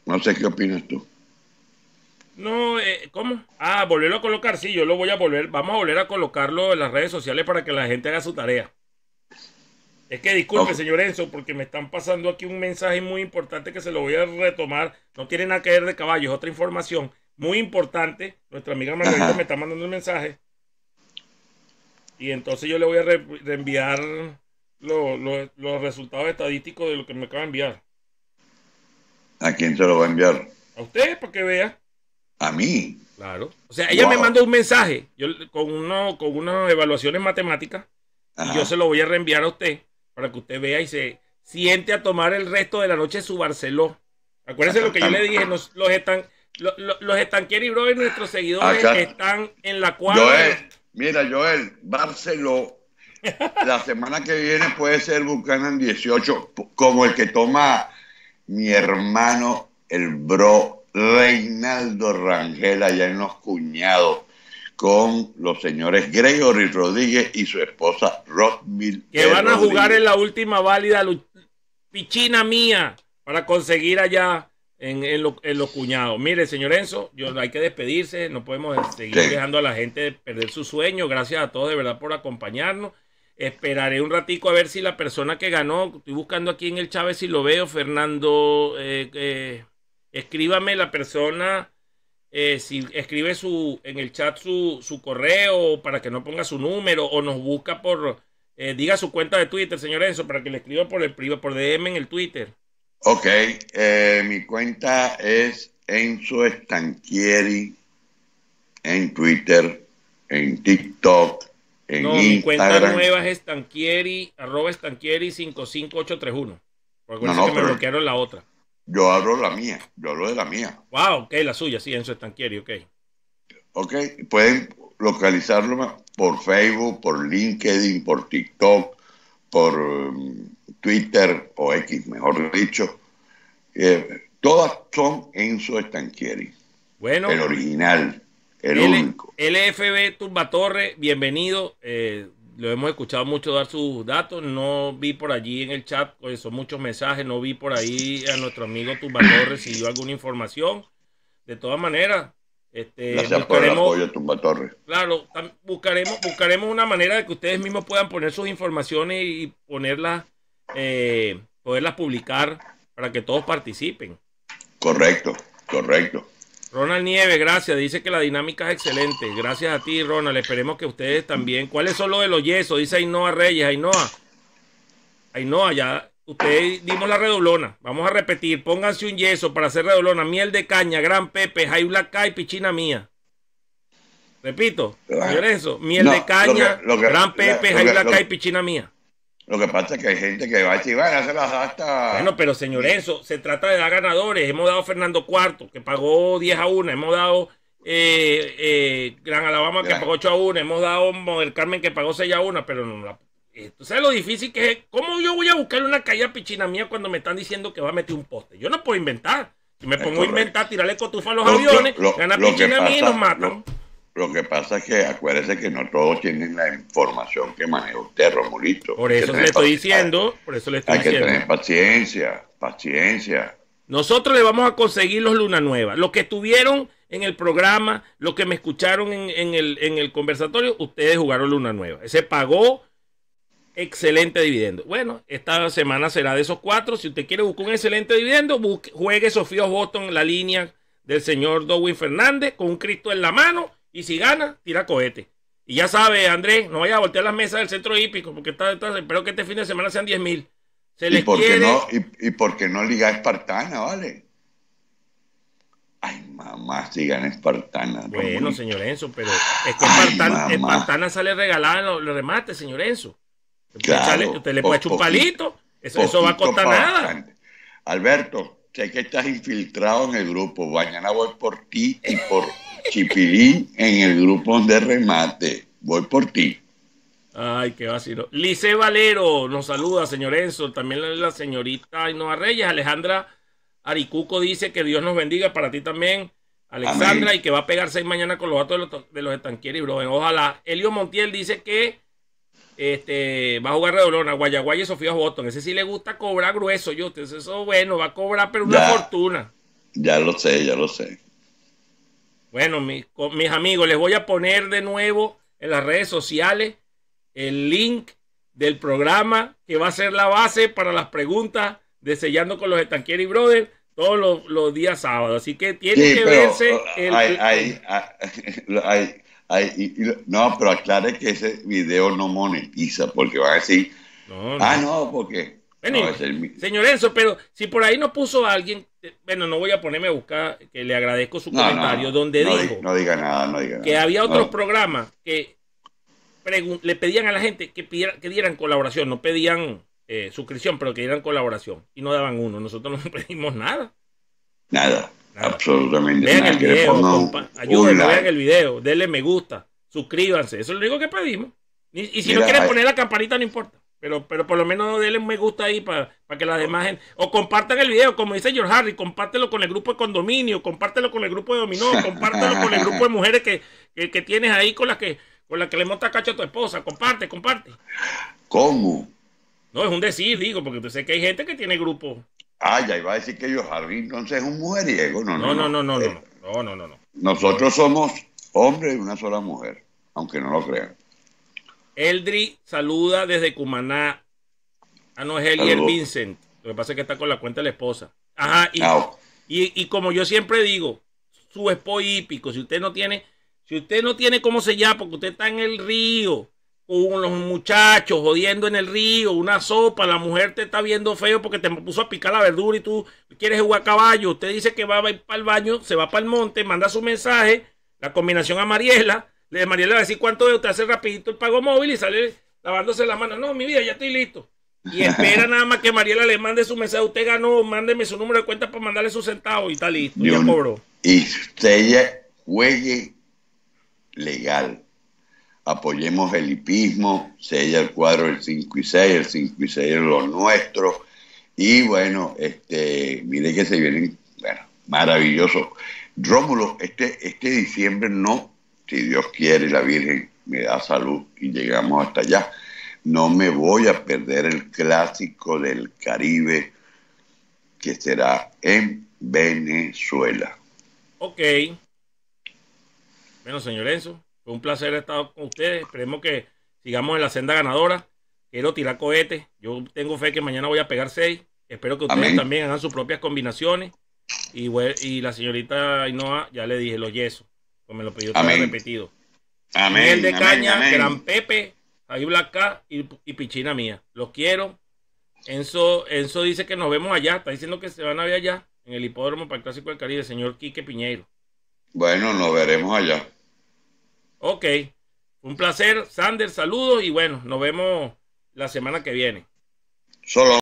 No sé qué opinas tú.
No, ¿cómo? Ah, volverlo a colocar. Sí, yo lo voy a volver. Vamos a volver a colocarlo en las redes sociales para que la gente haga su tarea. Es que disculpe, señor Enzo, porque me están pasando aquí un mensaje muy importante que se lo voy a retomar. No tiene nada que ver de caballo, es otra información muy importante. Nuestra amiga Margarita me está mandando un mensaje. Y entonces yo le voy a reenviar los resultados estadísticos de lo que me acaba de enviar.
¿A quién se lo va a enviar?
A usted, para que vea.
A mí.
Claro. O sea, ella me mandó un mensaje con unas evaluaciones matemáticas. Y yo se lo voy a reenviar a usted para que usted vea y se siente a tomar el resto de la noche su Barceló. Acuérdense lo que yo le dije, los Estanquieri Brothers, nuestros seguidores están en la cuadra.
Joel, Barceló, la semana que viene puede ser Buchanan 18, como el que toma mi hermano, el bro Reinaldo Rangel, allá en Los Cuñados, con los señores Gregory Rodríguez y su esposa Rodmil.
Que van a jugar en la última válida pichina mía para conseguir allá en Los Cuñados. Mire, señor Enzo, hay que despedirse, no podemos seguir dejando a la gente perder su sueño. Gracias a todos de verdad por acompañarnos. Esperaré un ratico a ver si la persona que ganó, estoy buscando aquí en el Chávez si lo veo, Fernando, escríbame la persona. Si escribe en el chat su correo para que no ponga su número o nos busca diga su cuenta de Twitter, señor Enzo, para que le escriba por el privado, por DM en el Twitter.
Ok, mi cuenta es Enzo Stanquieri en Twitter, en TikTok, en Instagram. Mi cuenta
nueva es Stanquieri, @Stanquieri55831. Porque no, que me bloquearon la otra.
Yo hablo la mía, yo hablo de la mía.
Wow, ok, la suya, sí, Enzo Stanquieri, ok.
Ok, pueden localizarlo por Facebook, por LinkedIn, por TikTok, por Twitter o X, mejor dicho. Todas son Enzo Stanquieri.
Bueno.
El original, el único.
LFB Turbatorre, bienvenido. Lo hemos escuchado mucho dar sus datos. No vi por allí en el chat, pues son muchos mensajes. No vi por ahí a nuestro amigo Turbatorre si dio alguna información. De todas maneras,
gracias por el apoyo, Turbatorre.
Claro, buscaremos una manera de que ustedes mismos puedan poner sus informaciones y poderlas publicar para que todos participen.
Correcto, correcto.
Ronald Nieves, gracias. Dice que la dinámica es excelente. Gracias a ti, Ronald. Esperemos que ustedes también. ¿Cuáles son los de los yesos? Dice Ainhoa Reyes. Ainhoa, ya ustedes dimos la redoblona. Vamos a repetir. Pónganse un yeso para hacer redoblona. Miel de caña, Gran Pepe, High Black Kai, pichina mía. Repito, señor Enzo. Miel de caña, Gran Pepe, High Black Kai, pichina mía.
Lo que pasa es que hay gente que va a decir, bueno, se las hasta...
Bueno, pero señor Enzo, se trata de dar ganadores. Hemos dado a Fernando Cuarto, que pagó 10-1. Hemos dado Gran Alabama, que pagó 8-1. Hemos dado Model Carmen, que pagó 6-1. Pero no, ¿tú sabes lo difícil que es? ¿Cómo yo voy a buscarle una caída pichina mía cuando me están diciendo que va a meter un poste? Yo no puedo inventar. Si me pongo a inventar, tirarle cotufa a los aviones, gana pichina mía y nos matan.
Lo que pasa es que acuérdese que no todos tienen la información que maneja usted, Romulito.
Por eso le estoy diciendo. Hay que
tener paciencia.
Nosotros le vamos a conseguir los Luna Nueva. Los que estuvieron en el programa, los que me escucharon en el conversatorio, ustedes jugaron Luna Nueva. Se pagó excelente dividendo. Bueno, esta semana será de esos 4. Si usted quiere buscar un excelente dividendo, juegue Sofía Boston en la línea del señor Dowin Fernández con un Cristo en la mano. Y si gana, tira cohete. Y ya sabe, Andrés, no vaya a voltear las mesas del centro hípico, porque espero que este fin de semana sean 10,000.
¿Y por qué no Liga Espartana, vale? Ay, mamá, si gana Espartana.
Bueno, señor Enzo, pero es que Espartana sale regalada en los remates, señor Enzo.
Claro,
usted le puede echar un palito, eso va a costar nada.
Bastante. Alberto, sé que estás infiltrado en el grupo. Mañana voy por ti y por Chipilín en el grupo de remate. Voy por ti.
Ay, qué vacilo. Lice Valero nos saluda, señor Enzo. También la señorita Ainhoa Reyes. Alejandra Aricuco dice que Dios nos bendiga. Para ti también, Alexandra. Amén. Y que va a pegar 6 mañana con los datos de los Stanquieri, bro. Ojalá. Elio Montiel dice que va a jugar redoblona, Guayaguaya y Sofía Boston. Ese sí le gusta cobrar grueso. Eso bueno, va a cobrar, pero una fortuna.
Ya lo sé, ya lo sé.
Bueno, mis amigos, les voy a poner de nuevo en las redes sociales el link del programa que va a ser la base para las preguntas de Sellando con los Stanchieri Brothers todos los días sábados. Así que tienen que verse
no, pero aclare que ese video no monetiza, porque van a decir, no, porque...
Bueno, señor Enzo, pero si por ahí nos puso alguien, bueno, no voy a ponerme a buscar, que le agradezco su comentario, donde dijo
no diga nada,
que había otros programas que le pedían a la gente que dieran colaboración, no pedían suscripción, pero que dieran colaboración, y no daban uno. Nosotros no pedimos nada.
Nada. Absolutamente
vean
nada.
El video, ayúdenme, vean el video, denle me gusta, suscríbanse, eso es lo único que pedimos. Y si no quieren poner la campanita, no importa. Pero por lo menos denle un me gusta ahí para que las demás gente, o compartan el video, como dice George Harry, compártelo con el grupo de condominio, compártelo con el grupo de dominó, compártelo con el grupo de mujeres que tienes ahí con la que le monta cacho a tu esposa. Comparte.
¿Cómo?
No, es un decir, digo, porque tú sé que hay gente que tiene grupos.
Ya iba a decir que George Harry entonces es un mujeriego. No. Nosotros somos hombres y una sola mujer, aunque no lo crean.
Eldri saluda desde Cumaná. No es Elier Vincent. Lo que pasa es que está con la cuenta de la esposa. Ajá, y como yo siempre digo, su expo hípico, si usted no tiene cómo se llama, porque usted está en el río, con los muchachos jodiendo en el río, una sopa, la mujer te está viendo feo porque te puso a picar la verdura y tú quieres jugar a caballo, usted dice que va a ir para el baño, se va para el monte, manda su mensaje, la combinación a Mariela le va a decir cuánto de usted hace rapidito el pago móvil y sale lavándose la mano. No, mi vida, ya estoy listo. Y espera nada más que Mariela le mande su mensaje. Usted ganó, mándeme su número de cuenta para mandarle sus centavos y está listo. Ya cobró.
Y usted juegue legal. Apoyemos el hipismo, sella el cuadro del 5 y 6, el 5 y 6 es lo nuestro. Y bueno, mire que se vienen, maravilloso. Rómulo, este diciembre no, si Dios quiere, la Virgen me da salud y llegamos hasta allá, no me voy a perder el clásico del Caribe que será en Venezuela.
Ok. Bueno, señor Enzo, fue un placer estar con ustedes. Esperemos que sigamos en la senda ganadora. Quiero tirar cohetes. Yo tengo fe que mañana voy a pegar 6. Espero que ustedes también hagan sus propias combinaciones. Y la señorita Ainhoa, ya le dije, los yesos. Pues me lo pidió todo repetido. Miguel de Caña, Gran Pepe, ahí Black y Pichina mía. Los quiero. Enzo dice que nos vemos allá. Está diciendo que se van a ver allá en el hipódromo para el Clásico del Caribe, señor Quique Piñeiro.
Bueno, nos veremos allá.
Ok. Un placer, Sander, saludos y bueno, nos vemos la semana que viene.
Solo.